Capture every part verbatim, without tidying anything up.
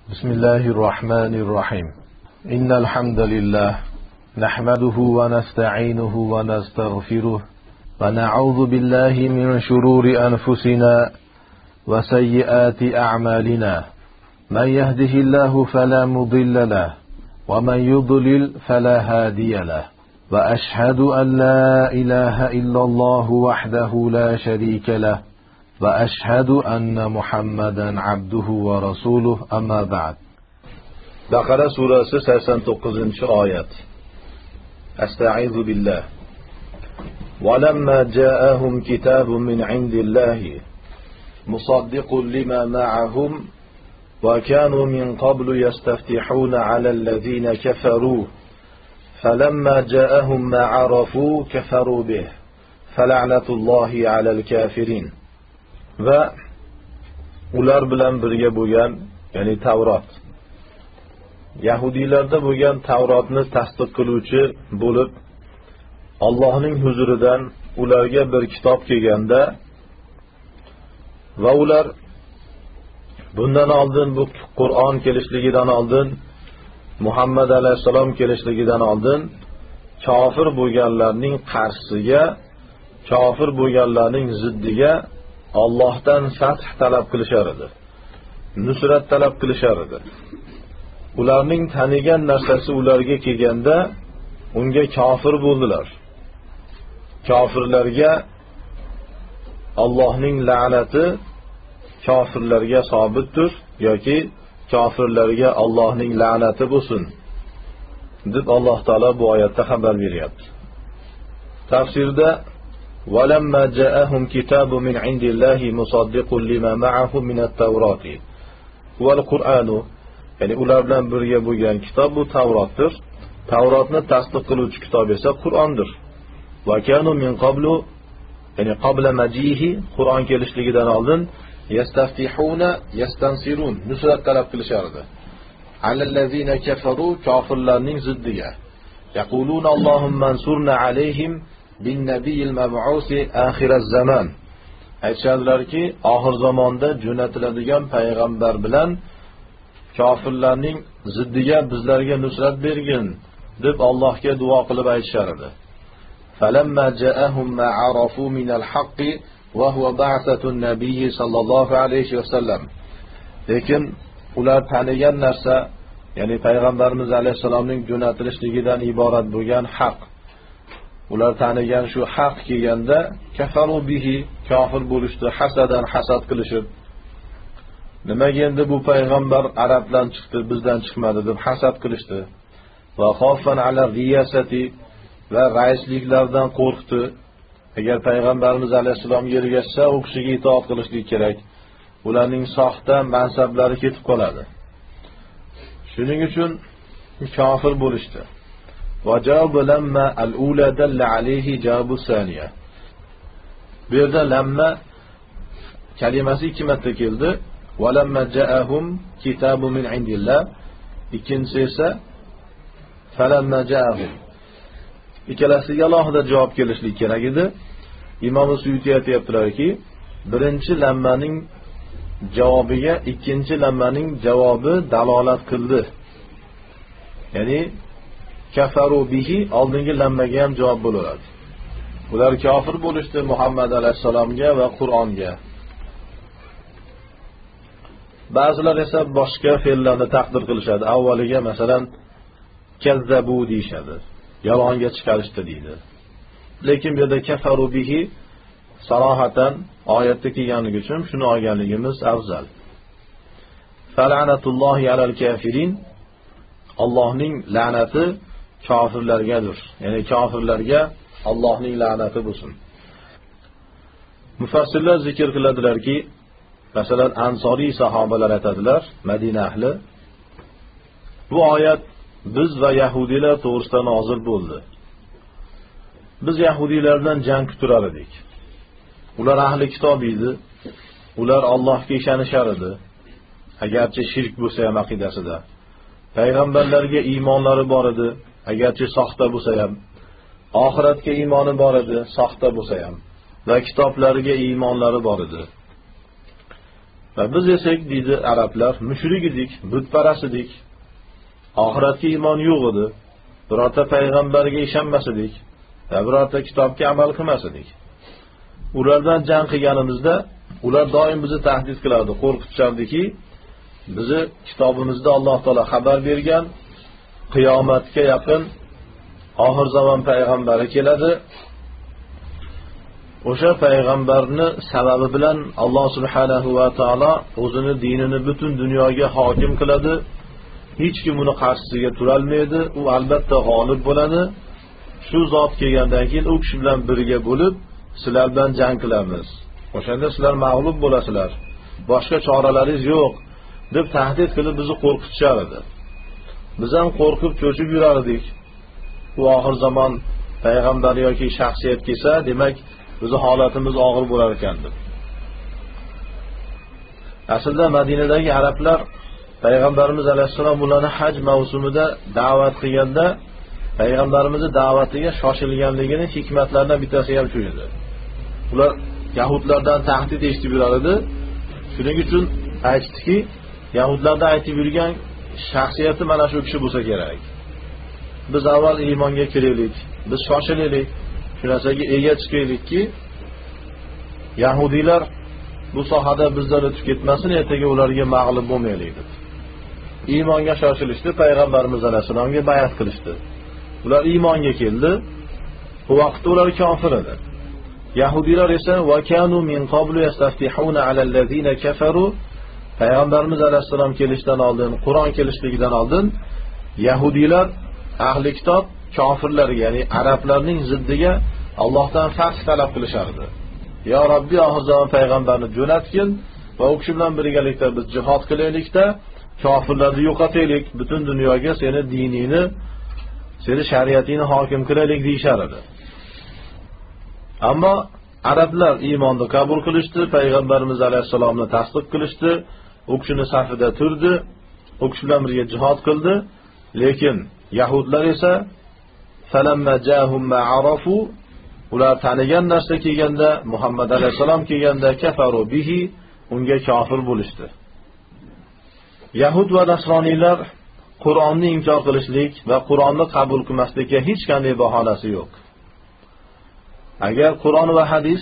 بسم الله الرحمن الرحيم إن الحمد لله نحمده ونستعينه ونستغفره ونعوذ بالله من شرور أنفسنا وسيئات أعمالنا من يهده الله فلا مضل له ومن يضلل فلا هادي له وأشهد أن لا إله إلا الله وحده لا شريك له وأشهد أن محمدا عبده ورسوله أما بعد. Baqara surasi sakson to'qqizinchi oyat. Estaizu billah. وَلَمَّا جَاءَهُمْ كِتَابٌ مِّنْ عِندِ اللَّهِ مُصَدِّقٌ لِمَا مَعَهُمْ وَكَانُوا مِنْ قَبْلُ يَسْتَفْتِحُونَ عَلَى الَّذِينَ كَفَرُوا فَلَمَّا جَاءَهُمْ مَا عَرَفُوا كَفَرُوا بِهِ فَلَعْنَةُ اللَّهِ عَلَى الْكَافِرِينَ. Va ular bilan birga bo'lgan, ya'ni Tavrot, Yahudiylarda bo'lgan Tavrotni tasdiq qiluvchi bo'lib, Allohning huzuridan ularga bir kitob kelganda va ular bundan oldin, bu Qur'on kelishligidan oldin, Muhammad alayhisalom kelishligidan oldin kofir bo'lganlarning qarshisiga, kofir bo'lganlarning ziddiga Allohdan fath talab qilishar edi. Nusrat talab qilishar edi. Ularning tanigan narsasi ularga kelganda unga kofir bo'ldilar. Kofirlarga Allohning la'nati kofirlarga sobitdir yoki kofirlarga Allohning la'nati bo'lsin deb Alloh taolo bu oyatda xabar beryapti. Tafsirda وَلَمَّا جَاءَهُمْ كِتَابٌ مِّنْ عِندِ اللَّهِ مُصَدِّقٌ لِمَا مَعَهُمْ مِنَ التَّوْرَاةِ وَالْقُرْآنُ. Ya'ni ular bilan birga bo'lgan kitob bu Tavrotdir. Tavrotni tasdiq qiluvchi kitob esa Qur'ondir. Va kanu min qablu, ya'ni qabla majihi, Qur'on kelishligidan oldin yastaftihuna yastansirun, nusrat talab qilishardi. Alallazina kafaru, kofirlarning ziddiga. Yaquluna Allohumma ansurna alayhim bin nabiyil mab'usi axiraz zaman. Aytishadilarki, oxir zamonda jo'natiladigan payg'ambar bilan kofirlarning ziddiga bizlarga nusrat bergin deb Allohga duo qilib aytishar edi. Falamma ja'ahum ma arafu min al-haqqi wa huwa ba'thatun nabiy sallallohu alayhi va sallam. Lekin ular tanigan narsa, ya'ni payg'ambarimiz alayhisalomning jo'natilishligidan iborat bo'lgan haq. Ular tanigan shu haq kelganda kafaru bihi, kofir bo'lishdi, hasadan hasad qilishib, nimaga endi bu payg'ambar arabdan chiqdi, bizdan chiqmadi deb hasad qilishdi. Va xofan ala riyasati, va raisliklardan qo'rqdi. Agar payg'ambarimiz alayhisalom ergashsa, u kishiga itoat qilishlik kerak. Ularning soxta mansablari ketib qoladi. Shuning uchun kofir bo'lishdi. Va javob lamma al-ula dalla alayhi javobu saniya. Bu yerda lamma kalimasi ikki marta keldi. Va lamma ja'ahum kitabun min indillah. Ikkinchisi esa falamma ja'ahum. Ikkalasiga alohida javob kelishlik kerak edi. Imom Suyuti aytibdilarki, birinchi lammaning javobiga ikkinchi lammaning javobi dalolat qildi. Ya'ni kafaru bihi oldingi lammaga ham javob bo'lardi. Ular kofir bo'lishdi Muhammad alayhisalomga va Qur'onga. Ba'zilar esa boshqa fe'llarni taqdir qilishadi. Avvaliga masalan kazzabu deyshadi. Yolg'onga chiqarishdi deydi. Lekin bu yerda kafaru bihi sarohatan oyatda kelganligi uchun shuni olganligimiz afzal. Fal'anatullohi alal kafirin. Allohning la'nati kofirlargadir. Ya'ni kofirlarga Allohning la'nati bo'lsin. Mufassirlar zikr qiladilarki, masalan ansoriy sahobalar aytadilar, Madina ahli, bu oyat biz va yahudiylar to'g'risida nozil bo'ldi. Biz yahudiylardan jang kuturar edik. Ular ahli kitob edi. Ular Allohga ishonishar edi. Agarchi shirk bo'lsa ham aqidasida. Payg'ambarlarga iymonlari bor edi, agarchi soxta bo'lsa ham. Oxiratga iymoni bor edi, soxta bo'lsa ham. Va kitoblariga iymonlari bor edi. Va biz esak deydi arablar, mushrik edik, butparast edik. Oxiratga iymon yo'q edi. Birorta payg'ambarga ishonmas edik. Va birorta kitobga amal qilmas edik. Ulardan jang qilganimizda ular doim bizni tahdid qilardi, qo'rqitishardiki, bizni kitobimizda Alloh taolo xabar bergan qiyomatga yaqin oxir zamon payg'ambari keladi. O'sha payg'ambarni sababi bilan Alloh subhanahu va taolo o'zini dinini butun dunyoga hokim qiladi. Hech kim uni qarshisiga tura olmaydi. U albatta g'olib bo'ladi. Shu zot kelgandan keyin u kishi bilan birga bo'lib, sizlar bilan jang qilamiz. O'shanda sizlar mag'lub bo'lasizlar. Boshqa choralaringiz yo'q deb tahdid qilib bizni qo'rqitishar edi. Biz ham qo'rqib cho'chib yurar edik. Bu oxir zamon payg'ambar yoki shaxsiyat kelsa, demak, bizi holatimiz og'ir bo'lar ekan deb. Aslida Madinadagi arablar payg'ambarimiz alayhisalom ularni haj mavsumida da'vat qilganda payg'ambarimizning da'vatiga shoshilganligini hikmatlaridan bittasi ham shu edi. Ular yahudlardan tahdid eshitib yurar edi. Shuning uchun aytdiki, yahudlardan aytib yurgan shaxsiyati mana shu kishi bo'lsa kerak. Biz avval iymonga kiraylik, biz shoshilaylik, shu narsaga ega chiqaylikki, yahudiylar bu sohada bizdan o'tib ketmasin, ertaga ularga mag'lub bo'lmaylik deb. Iymonga shoshilishdi, payg'ambarimiz alayhisalomga bay'at qilishdi. Ular iymonga keldi. Bu vaqtda ular kofir edi. Yahudiylar esa va kanu min qablu yastaftihuna ala allazina kafaru, payg'ambarimiz alayhisalom kelishdan oldin, Qur'on kelishligidan oldin yahudiylar ahli kitob kofirlarga, ya'ni arablarning ziddiga Allohdan fath talab qilishardi. Ya Robbi, oxir zamon payg'ambarni jo'natgin va u kishi bilan birgalikda biz jihad qilaylikda, kofirlarni yo'qotaylik, butun dunyoga seni diningni, seni shariatingni hokim qilaylik deyshar edi. Ammo arablar iymonni qabul qilishdi, payg'ambarimiz alayhisalomni tasdiq qilishdi, u kishini safida turdi, u kishi bilan birga jihad qildi. Lekin yahudlar esa falamma ja'hum ma arafu, ular tanigan narsa kelganda, Muhammad alayhisalom kelganda kafaru bihi, unga kofir bo'lishdi. Yahud va nasroniylar Qur'onni inkor qilishlik va Qur'onni qabul qilmaslikka hech qanday bahonasi yo'q. Agar Qur'on va hadis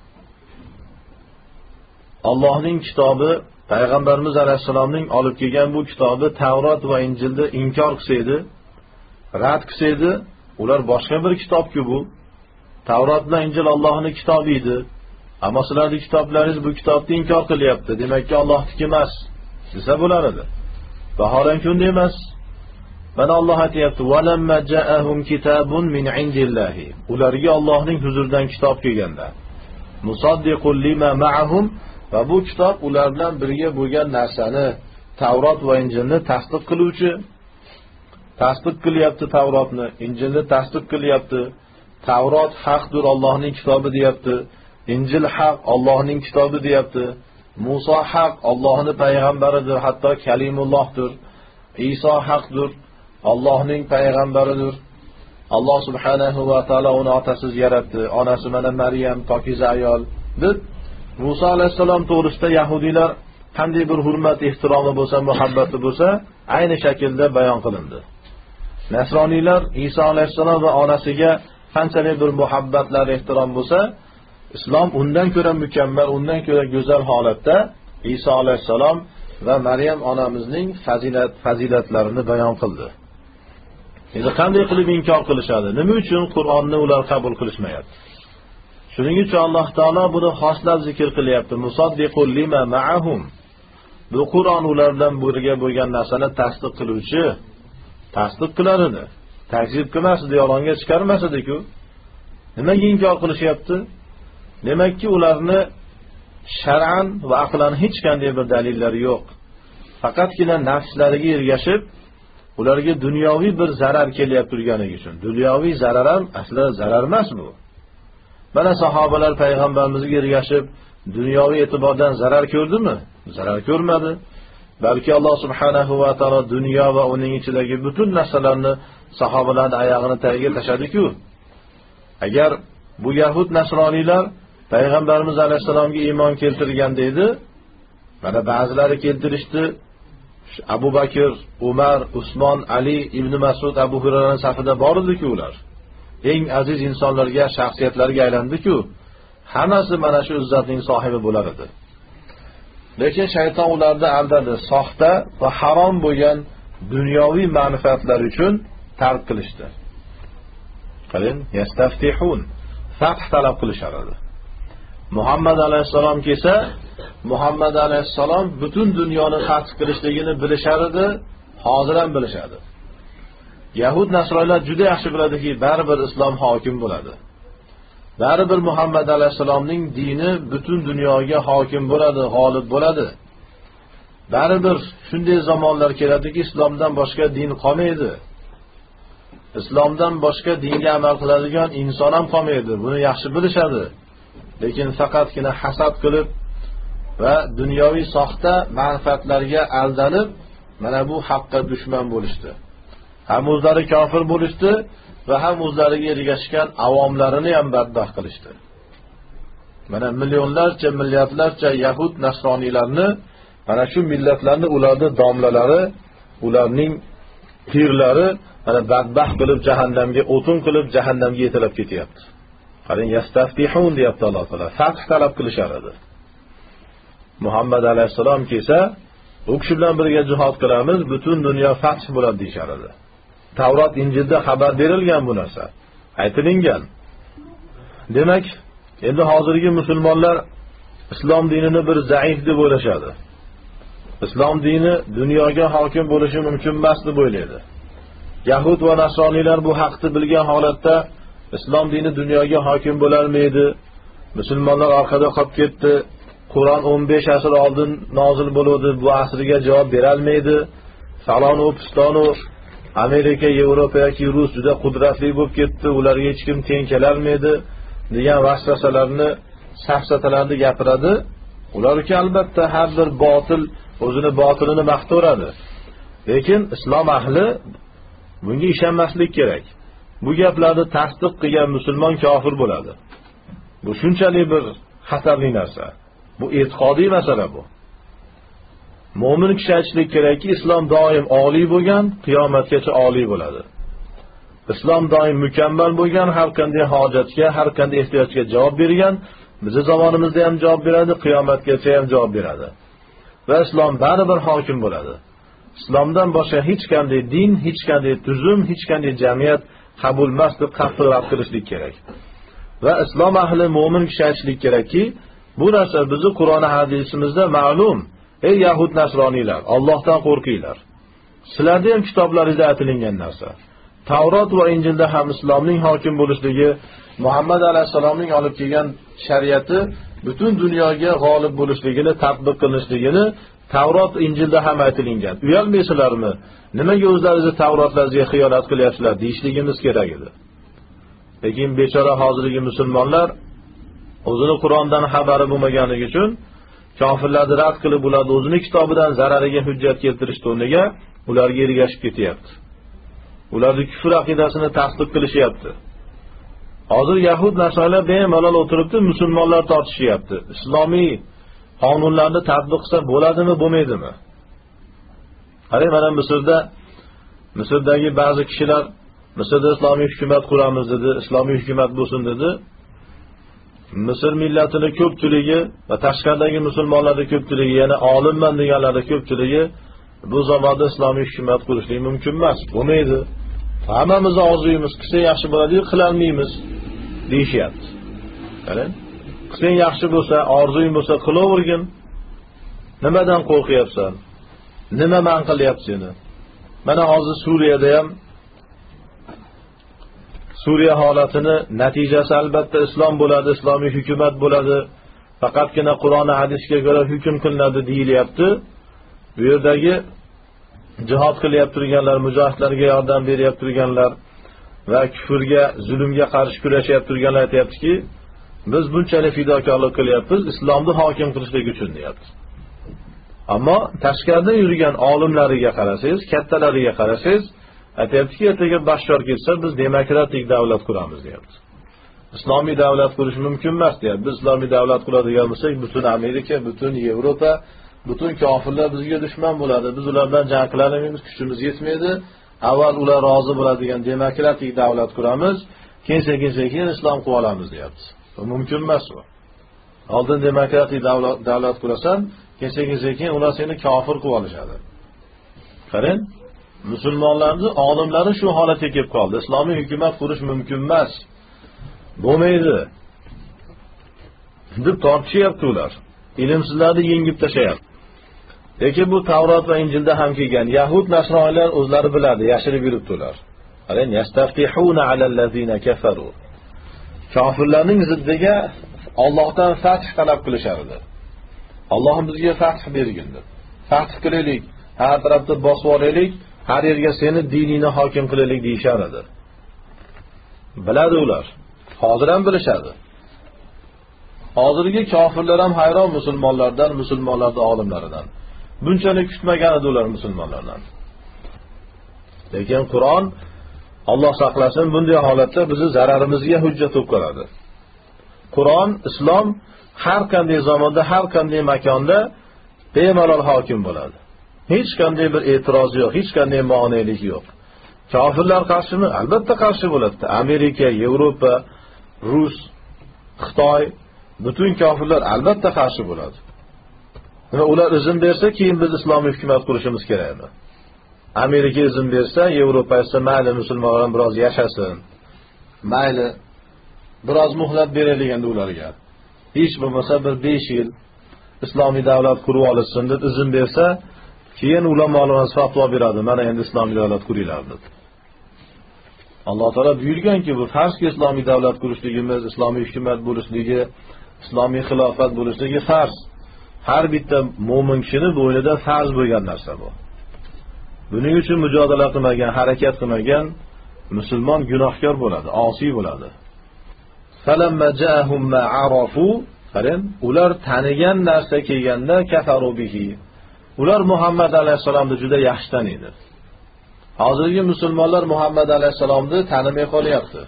Allohning kitobi, payg'ambarimiz alayhisalomning olib kelgan bu kitobi Tavrot va Injilni inkor qilsaydi, rad qilsaydi, ular boshqa bir kitobku bu. Tavrot bilan Injil Allohning kitobi edi. Ammo sizlarning kitoblaringiz bu kitobni inkor qilyapti. Demakki Allohniki emas desa bo'lar edi. Vaholanki unday emas. Mana Alloh aytayapti: "Va lamma ja'ahum kitabun min indillahi." Ularga Allohning huzuridan kitob kelganda, musaddiqul lima ma'ahum, va bu kitob ular bilan birga bo'lgan narsani, Tavrot va Injilni tasdiq qiluvchi, tasdiq qilyapti Tavrotni, Injilni tasdiq qilyapti. Tavrot haqdir, Allohning kitobi deyapti. Injil haq, Allohning kitobi deyapti. Musa haq, Allohning payg'ambaridir, hatto kalimullohdir. Iso haqdir, Allohning payg'ambaridir. Alloh subhanahu va taolo uni otasiz yaratdi. Onasi mana Maryam, pokiza ayol deb Musa alayhisalom to'g'risida yahudiylar qanday bir hurmat, ehtiromi bo'lsa, muhabbati bo'lsa, ayni shaklda bayon qilindi. Nasroniylar Iso alayhisalom va onasiga qanchalik bir muhabbatlar, ehtirom bo'lsa, islom undan ko'ra mukammal, undan ko'ra go'zal holatda Iso alayhisalom va Maryam onamizning fazilat fazilatlarini bayon qildi. Endi qanday qilib inkor qilishadi? Nima uchun Qur'onni ular qabul qilishmayapti? Shuning uchun Alloh taolo buni xoslab zikr qilyapti. Musaddiqul lima ma'ahum. Bu Qur'on ulardan birga bo'lgan narsani tasdiq qiluvchi, tasdiq qilar edi. Takzib qilmas edi, yolg'onga chiqarmas edi-ku. Nimaga inkor qilishyapti? Demakki, ularni shar'an va aqlan hech qanday bir dalillari yo'q. Faqatgina nafslariga ergashib, ularga dunyoviy bir zarar kelyapti turganligi uchun. Dunyoviy zarar ham aslida zarar emas bu. Mana sahobalar payg'ambarimizga ergashib, dunyoviy e'tibordan zarar ko'rdimi? Zarar ko'rmadi. Balki Alloh subhanahu va taolo dunyo va uning ichidagi butun narsalarni sahobalarning oyog'ining tagiga tashadi-ku. Agar bu yahud nasroniylar payg'ambarimiz alayhisalomga iymon keltirganda edi, Mana ba'zilari keltirishdi, Abu Bakr, Umar, Usmon, Ali, Ibn Mas'ud, Abu Hurayraning safida bor edi-ku ular. Eng aziz insonlarga, shaxsiyatlarga aylandi-ku, hammasi mana shu izzatning sohibi bo'lar edi. Lekin shayton ularni aldadi, soxta va harom bo'lgan dunyoviy manfaatlar uchun tark qilishdi. Qarang, yastaftihun, fath talab qilishar edi. Muhammad alayhissalom kelsa, Muhammad alayhissalom butun dunyoni fath qilishligini bilishar edi, hozir ham bilishadi. Yahud nasronlar juda yaxshi biladiki, baribir islom hokim bo'ladi. Baribir Muhammad alayhissalomning dini butun dunyoga hokim bo'ladi, g'olib bo'ladi. Baribir shunday zamonlar keladiki, islomdan boshqa din qolmaydi. Islomdan boshqa dinga amal qiladigan inson ham qolmaydi. Buni yaxshi bilishadi. Lekin faqatgina hasad qilib va dunyoviy soxta manfaatlarga aldanib, mana bu haqqa dushman bo'lishdi. Ham o'zlari kofir bo'lishdi va ham o'zlariga ergashgan avomlarini ham badbaxt qilishdi. Mana millionlarcha, milliardlarcha yahud nasroniylarni, mana shu millatlarni ularning domlalari, ularning pirlari mana badbaxt qilib jahannamga o'tin qilib jahannamga yetilib ketyapti. Qarang, yastaftihun deyapti Alloh taolo. Fath talab qilishar edi. Muhammad alayhissalom kelsa, u kishi bilan birga jihad qilamiz, butun dunyo fath bo'ladi deyshar edi. Tavrat, Injilda xabar berilgan bu narsa, aytilingan. Demak, endi hozirgi musulmonlar islom dinini bir zaif deb o'ylashadi. Islom dini dunyoga hokim bo'lishi mumkin emas deb o'ylaydi. Yahud va nasroniylar bu haqni bilgan holatda islom dini dunyoga hokim bo'larmaydi. Musulmonlar orqada qolib ketdi. Qur'on o'n besh asr oldin nozil bo'ldi, bu asrga javob bera olmaydi. Falon va piston, Amerika, Yevropa yoki Rus juda qudratli bo'lib ketdi, ularga hech kim teng kela olmaydi degan vasvasalarni, safsatalarni gapiradi. Ularga albatta har bir botil o'zini botilini maqtaveradi. Lekin islom ahli bunga ishonmaslik kerak. Bu gaplarni tasdiq qilgan musulmon kofir bo'ladi. Bu shunchalik bir xatarli narsa. Bu e'tiqodiy masala bu. Mo'min kishi aytishlik kerakki, islom doim oliy bo'lgan, qiyomatgacha oliy bo'ladi. Islom doim mukammal bo'lgan, har qanday hojatga, har qanday ehtiyojga javob bergan, bizning zamonimizda ham javob beradi, qiyomatgacha ham javob beradi. Va islom baribir hokim bo'ladi. Islomdan boshqa hech qanday din, hech qanday tuzum, hech qanday jamiyat qabul emas deb qattiq rad qilishlik kerak. Va islom ahli mo'min kishi aytishlik kerakki, bu narsa bizning Qur'on hadisimizda ma'lum. Ey yahud nasroniylar, Allohdan qo'rqinglar. Sizlarda ham kitoblaringizda aytilgan narsa. Tavrat va Injilda ham islomning hokim bo'lishligi, Muhammad alayhisalomning olib kelgan shariati butun dunyoga g'olib bo'lishligini, tatbiq qilinishligini Tavrat, Injilda ham aytilgan. Uyalmaysizlarmi? Nimaga o'zlaringizni Tavratlaringizga xiyonat qilyapsizlar deyishligimiz kerak edi. Lekin bechora hozirgi musulmonlar o'zini Qur'ondan xabari bo'lmaganligi uchun kofirlarni rad qilib, ularni o'zining kitobidan zarariga hujjat keltirish o'rniga ularga ergashib ketyapti. Ularning kufr aqidasini tasdiq qilishyapti. Hozir yahud nasroniylar bemalol o'tiribdi, musulmonlar tortishyapti. Islomiy qonunlarni tatbiq qilsa bo'ladimi, bo'lmaydimi? Qarang, mana Misrda Misrdagi ba'zi kishilar Misrda islomiy hukumat quramiz dedi, islomiy hukumat bo'lsin dedi. Misr millatining ko'pchiligi va tashqaridagi musulmonlarning ko'pchiligi, ya'ni olimman deganlarning ko'pchiligi bu zamonda islomiy hukumat qurishlik mumkin emas, bo'lmaydi. Hammamiz orzuyimiz, qilsa yaxshi bo'ladi, qilolmaymiz deyishyapti. Qarang, qilsang yaxshi bo'lsa, orzuying bo'lsa qilavergin. Nimadan qo'rqyapsan? Nima man qilyapti seni? Mana hozir Suriyada ham Suriya holatini natijasi albatta islom bo'ladi, islomiy hukumat bo'ladi. Faqatgina Qur'on va hadisga ko'ra hukm qilinadi deyilyapti. Bu yerdagi jihad qilyapti turganlar, mujohidlarga yordam beryapti turganlar va kufrga, zulmga qarshi kurashyapti turganlar aytayaptiki, biz bunchalik fidokorlik qilyapmiz islomni hokim qilishlik uchun deyapti. Ammo tashqarida yurgan olimlariga qarasangiz, kattalariga qarasangiz, aytayaptiki, ertaga Bashor kelsa biz demokratik davlat quramiz deyapti. Islomiy davlat qurish mumkin emas deyapti. Biz islomiy davlat quradigan bo'lsak, butun Amerika, butun Yevropa, butun kofirlar bizga dushman bo'ladi, biz ulardan jang qila olmaymiz, kuchimiz yetmaydi. Avval ular rozi bo'ladigan demokratik davlat quramiz, keyin sekin-sekin islom qilib olamiz deyapti. Bu mumkin emas bu. Oldin demokratik davlat davlat qurasan, keyin sekin-sekin ular seni kofir qilib olishadi. Qarang, musulmonlarning olimlari shu holatga kelib qoldi. Islomiy hukumat qurish mumkin emas. Bo'lmaydi. deb tortishyapti ular. Ilmsizlarni yengib tashlayapti. Lekin bu Tavrot va Injilda ham kelgan. Yahud nasroniylar o'zlari biladi, yashirib yuribdi ular. Qarang, yastaftihuna alallazina kafaru. Kofirlarning ziddiga Allohdan fath talab qilishardi. Alloh bizga fath bergin deb. Fath qilaylik, har tarafda bosib olaylik, har yerga seni diningni hokim qilaylik deyishar edi. Biladi ular. Hozir ham bilishadi. Hozirgi kofirlar ham hayron musulmonlardan, musulmonlarning olimlaridan. Bunchalik kutmagan edi ular musulmonlardan. Lekin Qur'on Alloh saqlasin, bunday holatda bizni zararimizga hujjat bo'lib qoladi. Qur'on, islom har qanday zamonda, har qanday makonda bemalol hokim bo'ladi. Hech qanday bir e'tiroz yo'q, hech qanday ma'nolik yo'q. Kofirlar qarshimi? Albatta qarshi bo'ladi. Amerika, Yevropa, Rus, Xitoy, butun kofirlar albatta qarshi bo'ladi. Va ular izn bersa, keyin biz islomiy hukumat qurishimiz kerak edi. Amerika izn bersa, Yevropa esa mayli musulmonlar biroz yashasin. Mayli biroz muhlat beraylik endi ularga. Hech bo'lmasa bir besh yil islomiy davlat qurib olsin deb izn bersa, keyin ulamolar fatvo beradi. Mana endi islomiy davlat quringlar deb. Alloh taolo buyurganki, bu farzki islomiy davlat qurishligimiz, islomiy hukumat bo'lishligi, islomiy xilofat bo'lishligi farz. Har bitta mo'min kishining bo'ynida farz bo'lgan narsa bu. Buning uchun mujodala qilmagan, harakat qilmagan musulmon gunohkor bo'ladi, osiy bo'ladi. Falamma ja'ahum ma arafu, qarang, ular tanigan narsa kelganda kafaru bihi. Ular Muhammad alayhisolamni juda yaxshi taniydi. Hozirgi musulmonlar Muhammad alayhisolamni tanimay qolyapti.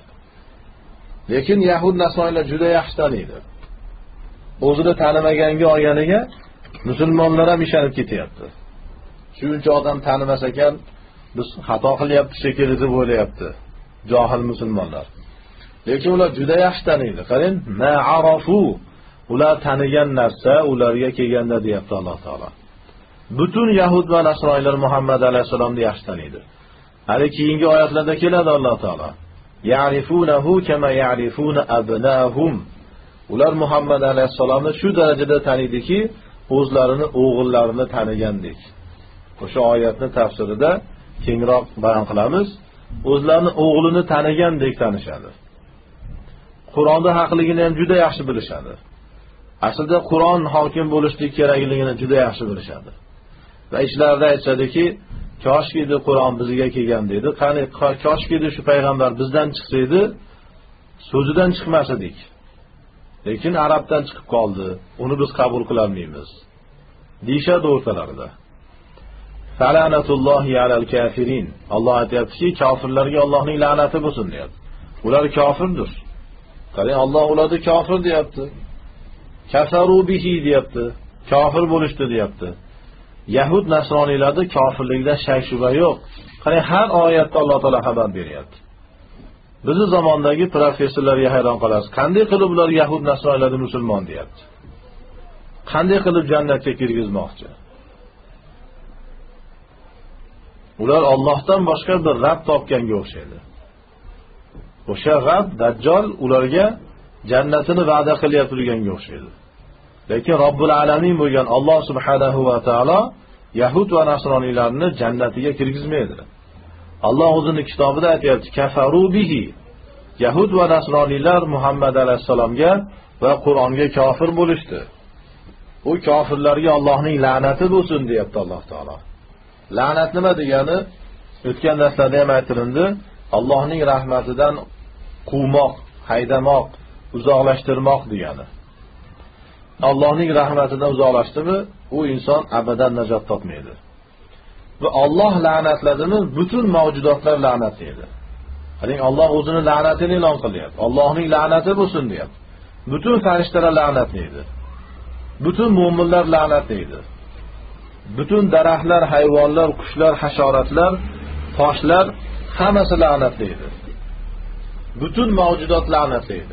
Lekin Yahud nasroniylar juda yaxshi taniydi. O'zini tanimaganga olganiga musulmonlar ham ishonib ketyapti. Shuncha odam tanimas ekan, biz xato qilyapti shekilli deb o'ylayapti johil musulmonlar. Lekin ular juda yaxshi taniydi. Qarang, ma'arafu, ular tanigan narsa ularga kelganda deyapti Alloh taolo. Butun Yahud va nasroniylar Muhammad alayhisolamni yaxshi taniydi. Hali keyingi oyatlarda keladi Alloh taolo. Ya'rifunahu kama ya'rifuna abnahum. Ular Muhammad alayhisolamni shu darajada tanidiki, o'zlarini o'g'illarini tanigandek. O'sha oyatni tafsirida kengroq bayon qilamiz. O'zlarini o'g'lini tanigandek tanishadi. Qur'onda haqligini ham juda yaxshi bilishadi. Aslida Qur'on hokim bo'lishlik kerakligini juda yaxshi bilishadi. Va ishlarida aytadiki, koshki edi Qur'on bizga kelgan dedi. Qani koshki edi shu payg'ambar bizdan chiqsa edi, so'zidan chiqmas edik. Lekin arabdan chiqib qoldi. Uni biz qabul qila olmaymiz. Deyshadi o'rtalarida. Falanatullohi alal kafirin. Alloh aytayaptiki, kofirlarga Allohning la'nati bo'lsin deyapti. Ular kofirdir. Qarang, Alloh ularni kofir deyapti. Kafaru bihi deyapti. Kofir bo'lishdi deyapti. Yahud nasroniylarda kofirlikda shak shubha yo'q. Qarang, har oyatda Alloh taolo xabar beryapti. Bizi zamondagi professorlarga hayron qolasiz. Qanday qilib ular Yahud nasroniylarni musulmon deyapti? Qanday qilib jannatga kirgizmoqchi? Ular Allohdan boshqa bir Rabb topganga o'xshaydi. O'sha Rabb Dajjal ularga jannatini va'da qilyapti turganga o'xshaydi. Lekin Robbul alamin bo'lgan Alloh subhanahu va taolo Yahud va nasroniylarni jannatiga kirgizmaydi. Alloh o'zining kitobida aytayapti, kafaru bihi. Yahud va nasroniylar Muhammad alayhisolamga va Qur'onga kofir bo'lishdi. U kofirlarga Allohning la'nati bo'lsin deyapti Alloh taolo. La'nat nima degani? O'tgan darslarda ham aytilindi, Allohning rahmatidan quvmoq, haydamoq, uzoqlashtirmoq degani. Allohning rahmatidan uzoqlashdimi, u inson abadan najot topmaydi. Va Alloh la'natladimi, butun mavjudotlar la'natlaydi. Qarang, Alloh o'zining la'natini e'lon qilyapti. Allohning la'nati bo'lsin deyapti. Butun farishtalar la'natlaydi. Butun mu'minlar la'natlaydi. Butun daraxtlar, hayvonlar, qushlar, hasharotlar, toshlar hammasi la'natlaydi. Butun mavjudot la'natlaydi.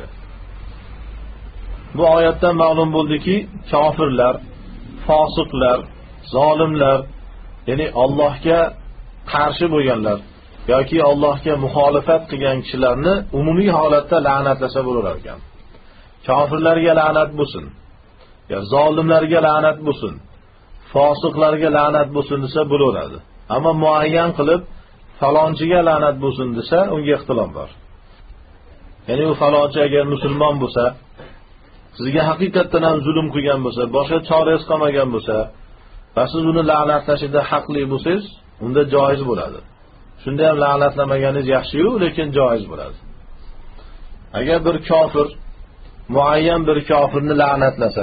Bu oyatdan ma'lum bo'ldiki, kofirlar, fosiqlar, zolimlar, ya'ni Allohga qarshi bo'lganlar yoki Allohga muxolifat qilgan kishilarni umumiy holatda la'natlasa bo'lar ekan. Kofirlarga la'nat bo'lsin, ya zolimlarga la'nat bo'lsin, fosiqlarga la'nat bo'lsin desa bo'laveradi. Ammo muayyan qilib falonchiga la'nat bo'lsin desa, unga ixtilof bor. Ya'ni u falonchi agar musulmon bo'lsa, sizga haqiqatan ham zulm qilgan bo'lsa, boshqa chorangiz qolmagan bo'lsa, va siz uni la'natlashida haqli bo'lsangiz, unda joiz bo'ladi. Shunda ham la'natlamaгаningiz yaxshi-yu, lekin joiz bo'ladi. Agar bir kofir muayyan bir kofirni la'natlasa,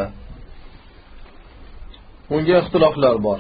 unga ixtiloflar bor.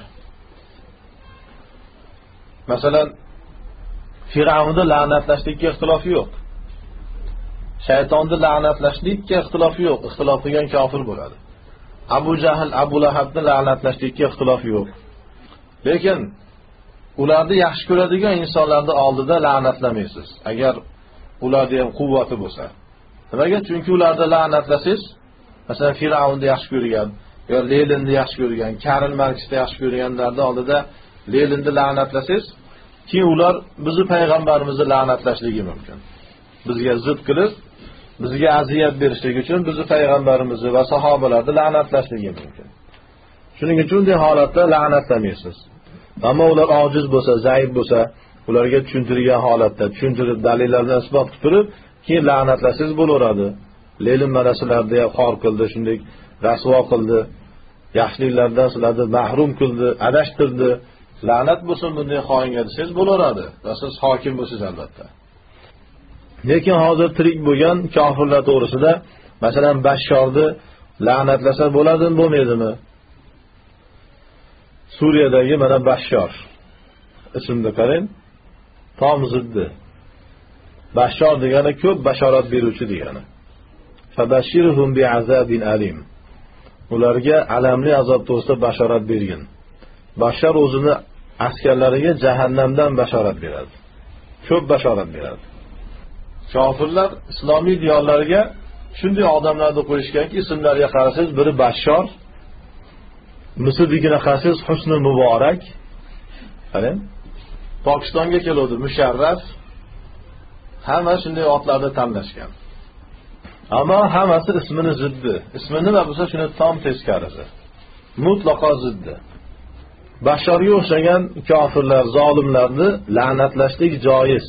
Masalan, Firavnni la'natlashlikka ixtilof yo'q. Shaytonni la'natlashlikka ixtilof yo'q. Ixtilof qilgan kofir bo'ladi. Abu Jahl, Abu Lahabni la'natlashlikka ixtilof yo'q. Lekin ularni yaxshi ko'radigan insonlarning oldida la'natlamaysiz. Agar ularda ham quvvati bo'lsa. Nimaga? Chunki ularni la'natlasangiz, masalan, Firavnni yaxshi ko'rgan, yo Leninni yaxshi ko'rgan, Karl Marksni yaxshi ko'rganlarning oldida Leninni la'natlasangiz, keyin ular bizni payg'ambarimizni la'natlashligi mumkin. Bizga zid qilib, bizga aziyat berishlik uchun bizni payg'ambarimizni va sahobalarni la'natlashligi mumkin. Shuning uchun bunday holatda la'natlamaysiz. Ammo ular ojiz bo'lsa, zaif bo'lsa, ularga tushuntirgan holatda, tushuntirib dalillarni isbot qilib turib, keyin la'natlasangiz bo'laveradi. Lenin manasalarda xor qildi, shunday rasvo qildi, yaxshiliklardan sizlarni mahrum qildi, adashtirdi. La'nat bo'lsin bunday xoinga desangiz bo'laveradi. Va siz hokim bo'lsiz albatta. Lekin hozir tirik bo'lgan kofirlar to'g'risida, masalan, Bashorni la'natlasa bo'ladimi, bo'lmaydimi? Suriyadagi mana Bashor ismida qarang, tom ziddi. Bashor degani ko'p bashorat beruvchi degani. Fabashirhum bi'azabin alim. Ularga alamli azob to'g'risida bashorat bergin. Bashor o'zini askarlariga jahannamdan bashorat beradi. Ko'p bashorat beradi. Kofirlar islomiy diyorlarga shunday odamlarni qo'yishganki, ismlariga qarasangiz, biri Bashor, Misrdagina qarasangiz Husni Muborak, qarang, Pokistonga keladi Musharraf, hamma shunday otlarni tanlashgan. Ammo hammasi ismini ziddi. Ismi nima bo'lsa, shuni tom teskarisi. Mutlaqo ziddi. Bashorga o'xshagan kofirlar, zolimlarni la'natlashlik joiz.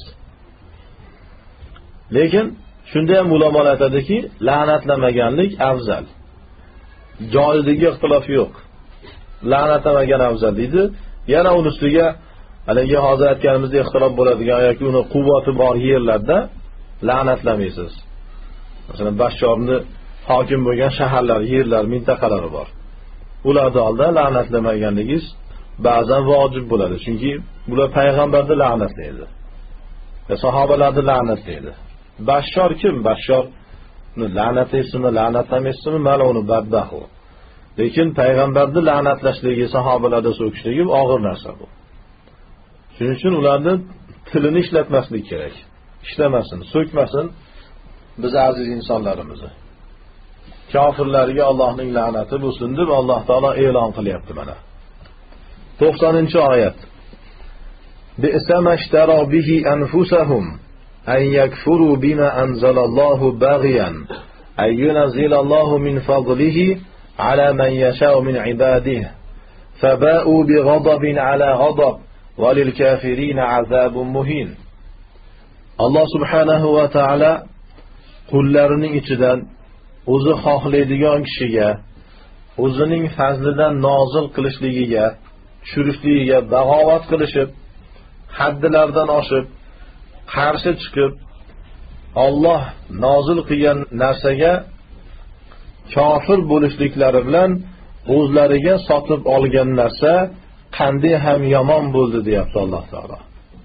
Lekin shunda ham ulamolar aytadiki, la'natlamaganlik afzal. Joizligiga ixtilof yo'q. La'natlamagan afzal deydi. Yana uning ustiga haligi hozir aytganimizdek ixtilof bo'ladigan yoki uni quvvati bor yerlarda la'natlamaysiz. Masalan, Bashorni hokim bo'lgan shaharlar, yerlar, mintaqalari bor. Ularni oldida la'natlamaganligingiz ba'zan vojib bo'ladi. Chunki bular payg'ambarni la'natlaydi. Va sahobalarni la'natlaydi. Bashor kim? Bashorni la'natlaysizmi, la'natlamaysizmi, mana uni badbaxu. Lekin payg'ambarni la'natlashligi, sahobalarni so'kishligi og'ir narsa bu. Shuning uchun ularni tilini ishlatmaslik kerak. Ishlamasin, so'kmasin biz aziz insonlarimizni. Kofirlarga Allohning la'nati bo'lsin deb Alloh taolo e'lon qilyapti mana. to'qsoninchi oyat. Bi'sama ishtaro bihi anfusahum an yakfuru bima anzalallohu baghiyan ay yunzilallahu min fadlihi ala man yasha'u min ibadihi faba'u bighadabin ala ghadab walil kafirin azabun muhin. Alloh subhanahu va taala qullarining ichidan o'zi xohlaydigan kishiga o'zining fazlidan nozil qilishligiga, tushirishligiga bag'ovat qilishib, haddilardan oshib, qarshi chiqib, Alloh nozil qilgan narsaga kofir bo'lishliklari bilan o'zlariga sotib olgan narsa qanday ham yomon bo'ldi deyapti Alloh taolo.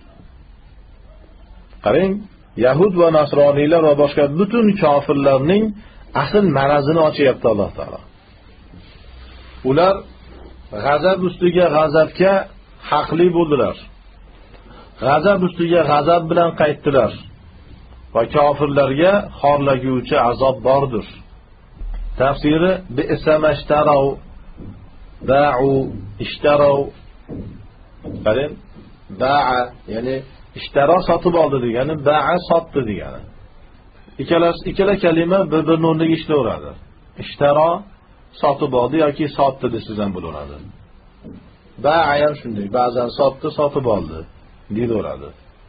Qarang, Yahud va Nasroniylar va boshqa butun kofirlarning asl marazini ochyapti Alloh taolo. Ular g'azab ustiga g'azabga haqli bo'ldilar. G'azab ustiga g'azab bilan qaytdilar. Va kofirlarga xorlaguvchi azob bordir. Tafsiri bi'samashtaraw ba'u ishtaraw qarang ba'a ya'ni ishtaro sotib oldi degani, ba'a sotdi degani. Ikkalasi ikkala kalima bir-birini o'rniga ishlaveradi. Ishtaro sotib oldi yoki sotdi desiz ham bo'laveradi. Ba'a ham shunday, ba'zan sotdi, sotib oldi deyaveradi.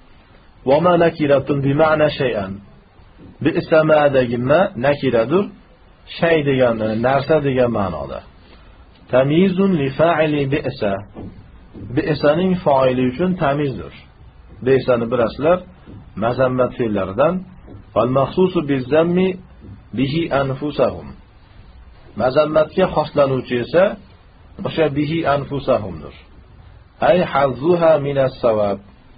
Va ma nakiratun bi ma'na shay'an. Bi'sama degima nakiradur, shay degan narsa degan ma'noda. Tamyizun li fa'ili bi'sa. Bi'saning fa'ili uchun tamizdir. Bi'sani bilasizlar, mazammat fe'llaridan. Fal maxsusu biz-zammi bihi anfusahum. Mazammatga xoslanuvchi esa o'sha bihi anfusahumdir. Ay hazzuha minas savab.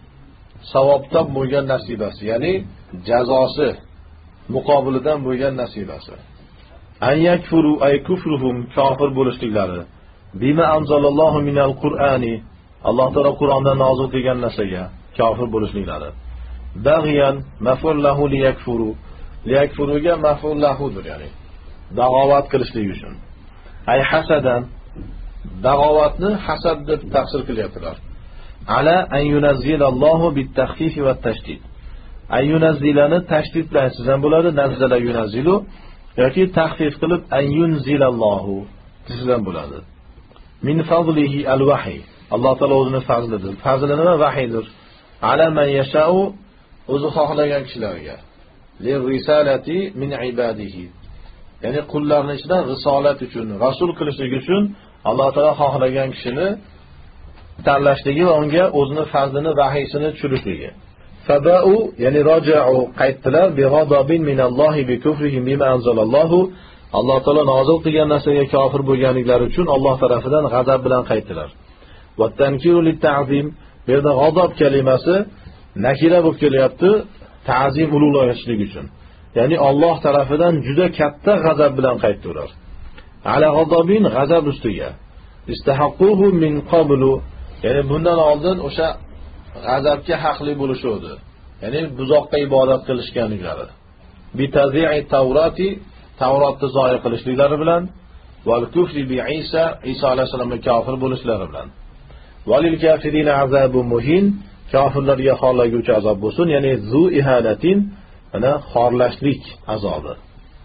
Savobdan bo'lgan nasibasi, ya'ni jazosi muqobilidan bo'lgan nasibasi. An yakfuru ay kufruhum, kofir bo'lishliklari. Bima anzalallohu minal qur'ani, Alloh taolo Qur'onda nozil qilgan narsaga kofir bo'lishliklari. Bag'yan maf'ul lahu liyakfuru. Liyakfuruga maf'ul lahudir, ya'ni da'ovat qilishlik uchun. Ay hasadan, da'ovatni hasad deb tafsir qilyaptilar. Ala an yunazzilallohu bit-takhfif va at-tashdid. Ay yunazzilani tashdid bilan sizdan bo'ladi, nazzala yunazzilu yoki taxfif qilib an yunzilallohu sizdan bo'ladi. Min fadlihi al-vahy. Alloh taolo o'zining fazlidir. Fazli nima? Vahiydir. Ala man yasha'u, o'zi xohlagan kishilarga. Li risalati min ibadihi. Ya'ni qullarning ichidan risolat uchun, rasul qilishlik uchun Alloh taolo xohlagan kishini tanlashligi va unga o'zining fazlini, vahiysini tushirishligi. Faba'u ya'ni raja'u qaytdilar bi ghadabin minallohi bi kufrihim bima anzalallohu. Alloh taolo nozil qilgan narsaga kofir bo'lganliklari uchun Alloh tarafidan g'azab bilan qaytdilar. Va tankiru lit-ta'zim, bu yerda g'azab kalimasi nakira bo'lib kelyapti, ta'zim ulug'lashlik uchun. Ya'ni Alloh tarafidan juda katta g'azab bilan qaytdilar. Ala ghadabin, g'azab ustiga. Istahaqquhu min qablu, ya'ni bundan oldin o'sha g'azabga haqli bo'lishodi. Ya'ni buzoqqa ibodat qilishganliklari. Bi tazi'i tavrati, Tavrotni zoya qilishliklari bilan, val kufri bi Isa, Isa alayhisolamga kofir bo'lishlari bilan. Valil kafirina azabun muhin, kofirlarga xorlaguvchi azob bo'lsin, ya'ni zu ihanatin, ana xorlashlik azobi.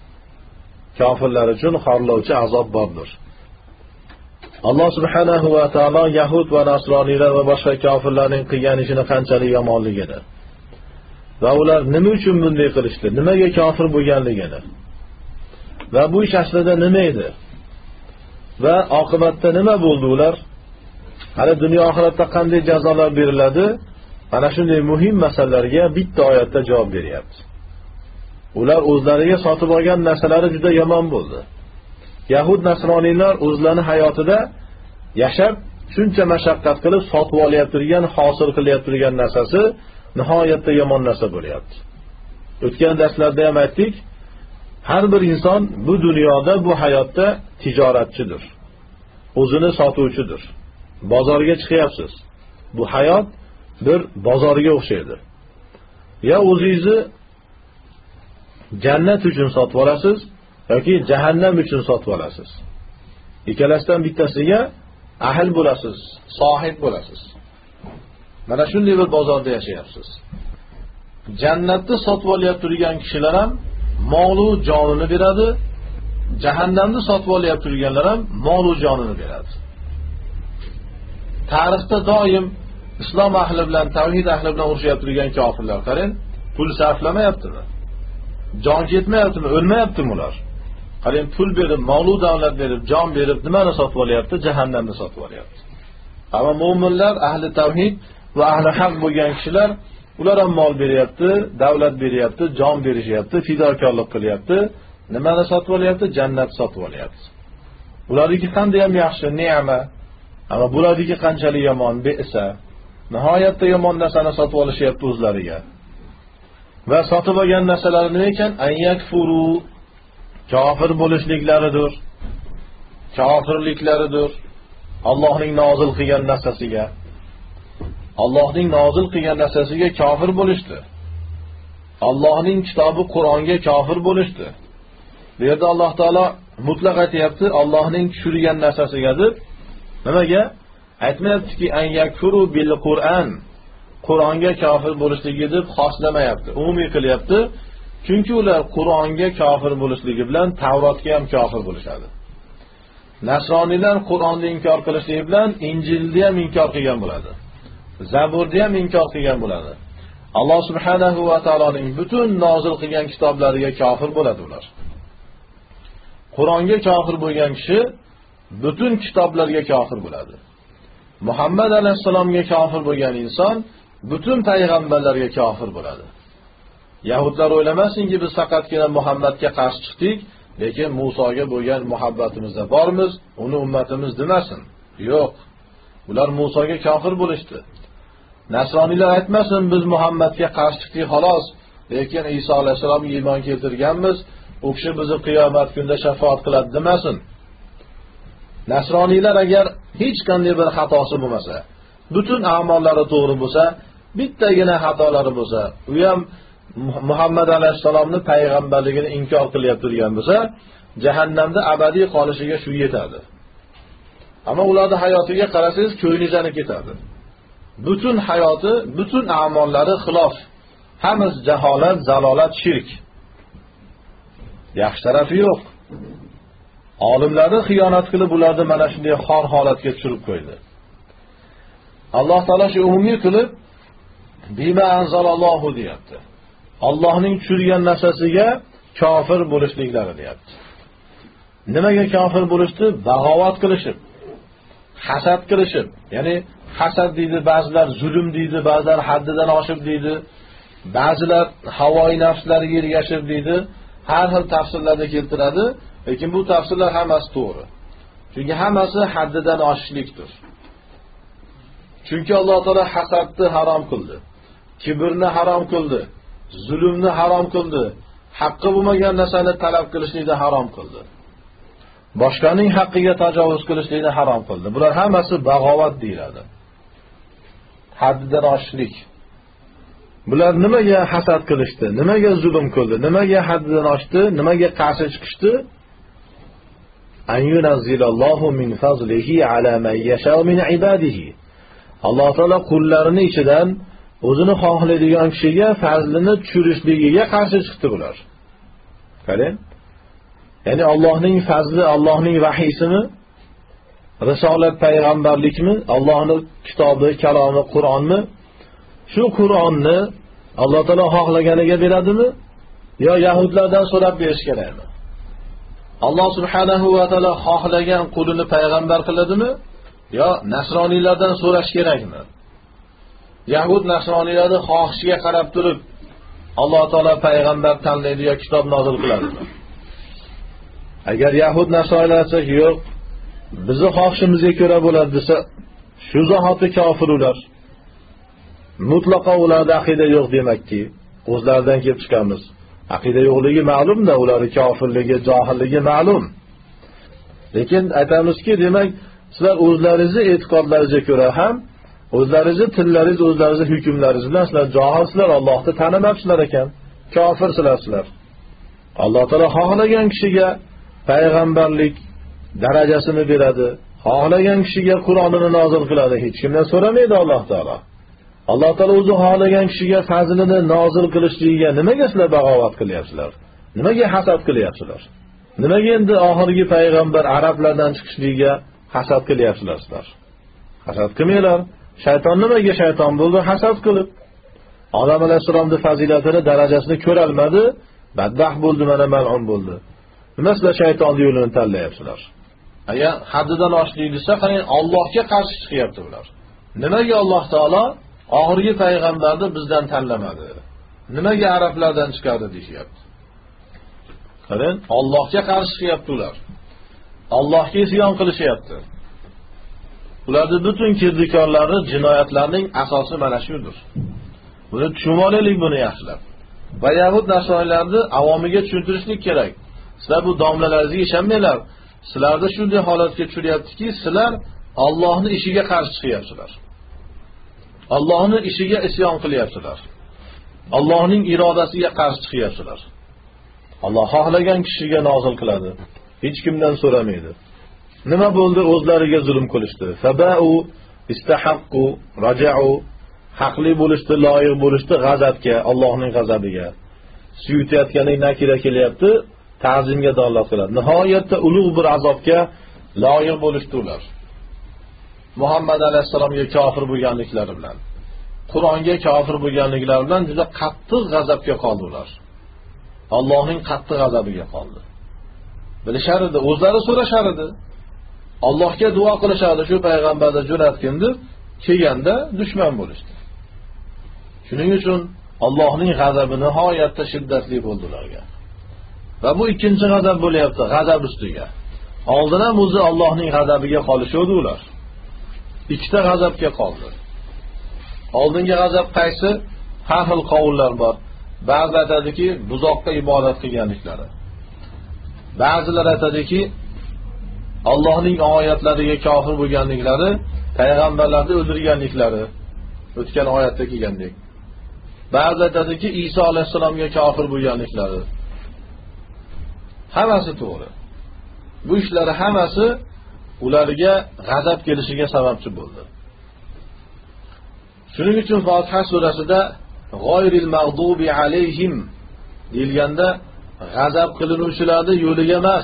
Kofirlar uchun xorlovchi azob bordir. Alloh subhanahu va taolo Yahud va Nasroniylar va boshqa kofirlarning qilgan ishini qanchalik yomonligini va ular nima uchun bunday qilishdi, nimaga kofir bo'lganligini va bu ish aslida nima edi va oqibatda nima bo'ldi, ular hali dunyo oxiratda qanday jazolar beriladi, mana shunday muhim masalalarga bitta oyatda javob beryapti. Ular o'zlariga sotib olgan narsalari juda yomon bo'ldi. Yahud nasroniylar o'zlarining hayotida yashab shuncha mashaqqat qilib sotib olyapti turgan, hosil qilyapti turgan narsasi nihoyatda yomon narsa bo'lyapti. O'tgan darslarda ham aytdik, har bir inson bu dunyoda, bu hayotda tijoratchidir. O'zini sotuvchidir. Bozorga chiqyapsiz. Bu hayot bir bozorga o'xshaydi. Ya o'zingizni jannat uchun sotib olasiz yoki jahannam uchun sotib olasiz. Ikkalasidan bittasiga ahl bo'lasiz, sohib bo'lasiz. Mana shunday bir bozorda yashayapsiz. Jannatni sotib olyapti turgan kishilar ham mol va jonini beradi, jahannamni sotib olyapti turganlar ham mol va jonini beradi. Tarixda doim islom ahli bilan, tavhid ahli bilan urushyapti turgan kofirlar qarang, pul sarflamayaptimi? Jon ketmayaptimi? O'lmayaptimi ular? Qarang, pul berib, mol va davlat berib, jon berib nimani sotib olyapti? Jahannamni sotib olyapti. Ammo mu'minlar, ahli tavhid va ahli haq bo'lgan kishilar, ular ham mol beryapti, davlat beryapti, jon berishyapti, fidokorlik qilyapti. Nimani sotib olyapti? Jannat sotib olyapti. Ularniki qanday ham yaxshi, ne'ma. Ammo bularniki qanchalik yomon, be'sa. Nihoyatda yomon narsani sotib olishyapti o'zlariga. Va sotib olgan narsalari nima ekan? Ayyakfuru, kofir bo'lishliklaridir. Kofirliklaridir. Allohning nozil qilgan narsasiga, Allohning nozil qilgan narsasiga kofir bo'lishdi. Allohning kitobi Qur'onga kofir bo'lishdi. Bu yerda Alloh taolo mutlaq aytayapti, Allohning tushirgan narsasiga deb. Nimaga? Aytmayaptiki, an yakfuru bil Qur'an. Qur'onga kofir bo'lishligi deb xoslamayapti. Umumiy qilyapti. Chunki ular Qur'onga kofir bo'lishligi bilan Tavrotga ham kofir bo'lishadi. Nasroniylar Qur'onni inkor qilishligi bilan Injilni ham inkor qilgan bo'ladi. Zaburni ham inkor qilgan bo'ladi. Alloh subhanahu va taoloning butun nozil qilgan kitoblariga kofir bo'ladi ular. Qur'onga kofir bo'lgan kishi butun kitoblarga kofir bo'ladi. Muhammad alayhisalomga kofir bo'lgan inson butun payg'ambarlarga kofir bo'ladi. Yahudlar o'ylamasinki, biz faqatgina Muhammadga qarshi chiqdik, lekin Musoga bo'lgan muhabbatimizda bormiz, uni ummatimiz demasin. Yo'q. Ular Musoga kofir bo'lishdi. Nasroniylar aytmasin, biz Muhammadga qarshi chiqdik xolos, lekin Iso alayhisalomga iymon keltirganmiz, u kishi bizni qiyomat kunida shafaat qiladi demasin. Nasroniylar agar hech qanday bir xatosi bo'lmasa, butun a'mollari to'g'ri bo'lsa, bittagina xatolari bo'lsa, u ham Muhammad alayhisalomning payg'ambarligini inkor qilyapti turgan bo'lsa, jahannamda abadiy qolishiga shu yetadi. Ammo ularning hayotiga qarasangiz, ko'nglingiz ketadi. Butun hayoti, butun a'mollari xilof. Hammasi jaholat, zalolat, shirk. Yaxshi tarafi yo'q. Olimlarni xiyonat qilib ularni mana shunday xor holatga tushirib qo'ydi. Alloh taolo shu umumiy qilib bima anzalallohu deyapti. Allohning tushirgan narsasiga kofir bo'lishliklari deyapti. Nimaga kofir bo'lishdi? Bag'ovat qilishib, hasad qilishib, ya'ni hasad deydi, ba'zilar zulm deydi, ba'zilar haddidan oshib deydi, ba'zilar havoi nafslariga ergashib deydi. Har xil tafsirlarda keltiradi, lekin bu tafsirlar hammasi to'g'ri. Chunki hammasi haddidan oshishlikdir. Chunki Alloh taolo hasadni harom qildi, kibrni harom qildi, zulmni harom qildi, haqqi bo'lmagan narsani talab qilishlikni harom qildi. Boshqaning haqqiga tajovuz qilishlikni harom qildi. Bular hammasi bag'ovat deyiladi. Haddidan oshishlik. Bular nimaga hasad qilishdi? Nimaga zulm qildi? Nimaga haddidan oshdi? Nimaga qarshi chiqishdi? An yunazzilallohu min fazlihi ala man yasha'u min ibadihi. Alloh taolo qullarining ichidan o'zini xohlaydigan kishiga fazlini tushirishligiga qarshi chiqdi bular. Qarang. Ya'ni Allohning fazli, Allohning vahiysimi, risolat payg'ambarlikmi, Allohning kitobi, kalomi, Qur'onmi? Shu Qur'onni Alloh taolo xohlaganiga beradimi yo yahudlardan so'rab berish kerakmi? Alloh subhanahu va taolo xohlagan qulini payg'ambar qiladimi yo nasroniylardan so'rash kerakmi? Yahud nasroniylarning xohishiga qarab turib Alloh taolo payg'ambar tanlaydi yo kitob nozil qiladimi? Agar yahud nasroniylar desa, yo'q, bizni xohishimizga ko'ra bo'ladi desa, shu zahoti kofir ular. Mutlaqo ularda aqida yo'q demakki, o'zlaridan kelib chiqamiz. Aqida yo'qligi ma'lum-da, ularning kofirligi, johilligi ma'lum. Lekin aytamizki, demak, sizlar o'zlaringizni e'tiqodlaringizga ko'ra ham, o'zlaringizni tillaringiz, o'zlaringizni hukmlaringiz bilan sizlar johilsizlar, Allohni tanimabsizlar ekan, kofirsizlar sizlar. Alloh taolo xohlagan kishiga payg'ambarlik darajasini beradi, xohlagan kishiga Qur'onini nozil qiladi, hech kimdan so'ramaydi Alloh taolo. Alloh taolo o'zi xohlagan kishiga fazlini nozil qilishligiga nimaga sizlar bag'ovat qilyapsizlar? Nimaga hasad qilyapsizlar? Nimaga endi oxirgi payg'ambar arablardan chiqishligiga hasad qilyapsizlar sizlar? Hasad qilmanglar. Shayton nimaga shayton bo'ldi? Hasad qilib. Odam alayhisolamning fazilatini, darajasini ko'ra olmadi, badbaxt bo'ldi, mana mal'un bo'ldi. Nima sizlar shaytonning yo'lini tanlayapsizlar? Agar haddidan oshlik desa, qarang, Allohga qarshi chiqyapti ular. Nimaga Alloh taolo oxirgi payg'ambarni bizdan tanlamadi? Nimaga arablardan chiqardi deyapti? Qarang, Allohga qarshi chiqyapti ular. Allohga isyon qilishyapti. Ularning butun kirdikorlari, jinoyatlarning asosi mana shudir. Buni tushunib olaylik buni yaxshilab. Va yahud nasroniylarni avomiga tushuntirishlik kerak. Sizlar bu domlalaringizga ishonmanglar. Sizlarni shunday holatga tushiryaptiki, sizlar Allohning ishiga qarshi chiqyapsizlar. Allohning ishiga isyon qilyapsizlar. Allohning irodasiga qarshi chiqyapsizlar. Alloh xohlagan kishiga nozil qiladi. Hech kimdan so'ramaydi. Nima bo'ldi? O'zlariga zulm qilishdi. Faba'u istahaqqu raja'u haqli bo'lishdi, loyiq bo'lishdi g'azabga, Allohning g'azabiga. Suyutayotganing nakira kelyapti, ta'zimga dalolat qiladi. Nihoyatda ulug' bir azobga loyiq bo'lishdi ular. Muhammad alayhisalomga kofir bo'lganliklari bilan, Qur'onga kofir bo'lganliklari bilan juda qattiq g'azabga qoldilar. Allohning qattiq g'azabiga qoldi. Bilishar edi, o'zlari so'rashar edi. Allohga duo qilishardi, shu payg'ambarni jo'natgin deb, kelganda dushman bo'lishdi. Shuning uchun Allohning g'azabi nihoyatda shiddatli bo'ldi ularga. Va bu ikkinchi g'azab bo'lyapti, g'azab ustiga. Oldin ham o'zi Allohning g'azabiga qolishdi ular. Ikkita g'azabga qoldi. Oldingi g'azab qaysi? Har xil qavullar bor. Ba'zilar aytadiki, buzoqqa ibodat qilganliklari. Ba'zilar aytadiki, Allohning oyatlariga kofir bo'lganliklari, payg'ambarlarni o'ldirganliklari, o'tgan oyatda kelgandek. Ba'zilar aytadiki, Iso alayhisalomga kofir bo'lganliklari. Hammasi to'g'ri. Bu ishlari hammasi ularga g'azab kelishiga sababchi bo'ldi. Shuning uchun Fotiha surasida g'oyril mag'dubi alayhim deyilganda g'azab qilinuvchilarning yo'liga emas,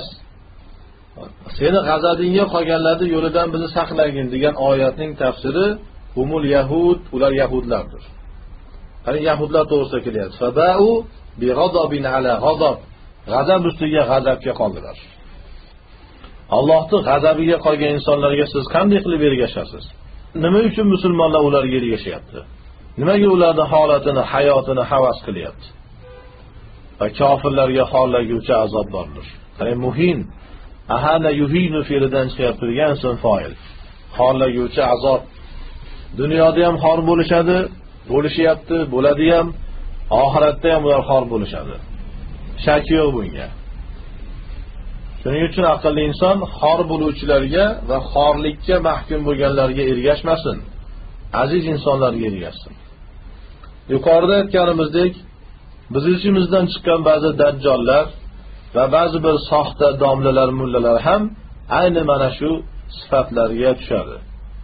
seni g'azabingga qolganlarning yo'lidan bizni saqlagin degan oyatning tafsiri umul yahud, ular yahudlardir. Ya'ni yahudlar to'g'risida kelyapti. Faba'u bi g'adabin ala g'adab. G'azab ustiga g'azabga qoldilar. Allohning g'azabiga qolgan insonlarga siz qanday qilib ergashasiz? Nima uchun musulmonlar ularga ergashyapti? Nimaga ularning holatini, hayotini havas qilyapti? Va kofirlarga xollaguvchi azob bordir. Ya'ni muhin, ahana yuhinu fe'lidan chiqib turgan so'ng fa'il. Xollaguvchi azob. Dunyoda ham xor bo'lishadi, bo'lishyapti, bo'ladi ham, oxiratda ham ular xor bo'lishadi. Shak yo'q bunga. Shuning uchun aqlli inson xor bo'luvchilarga va xorlikka mahkum bo'lganlarga ergashmasin. Aziz insonlarga ergashsin. Yuqorida aytganimizdek, biz ichimizdan chiqqan ba'zi dajjollar va ba'zi bir soxta domlalar, mullalar ham ayni mana shu sifatlarga tushadi.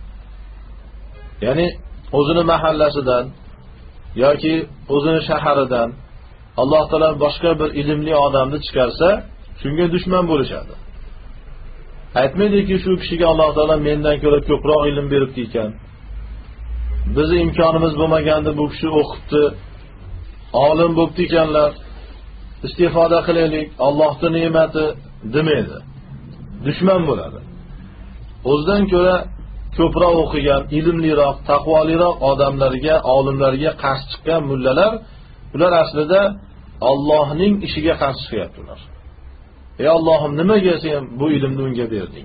Ya'ni o'zini mahallasidan yoki o'zini shaharidan Alloh taolo boshqa bir ilmli odamni chiqarsa, shunga dushman bo'lishadi. Aytmaydiki, shu kishiga Alloh taolo mendan ko'ra ko'proq ilm beribdi ekan. Bizi imkonimiz bo'lmaganda bu kishi o'qibdi, olim bo'libdi ekanlar. Istifoda qilaylik, Allohning ne'mati demaydi. Dushman bo'ladi. O'zidan ko'ra ko'proq o'qigan, ilmliroq, taqvoliroq odamlarga, olimlarga qarshi chiqqan mullalar, ular aslida Allohning ishiga qarshi chiqyaptilar. Ey Allohim, nimaga sen bu ilmni unga berding?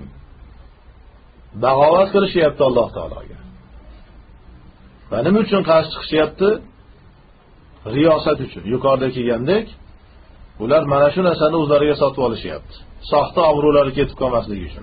Bag'ovat qilishyapti Alloh taologa. Va nima uchun qarshi chiqishyapti? Riyosat uchun. Yuqorida kelgandek, ular mana shu narsani o'zlariga sotib olishyapti. Soxta obro'lari ketib qolmasligi uchun.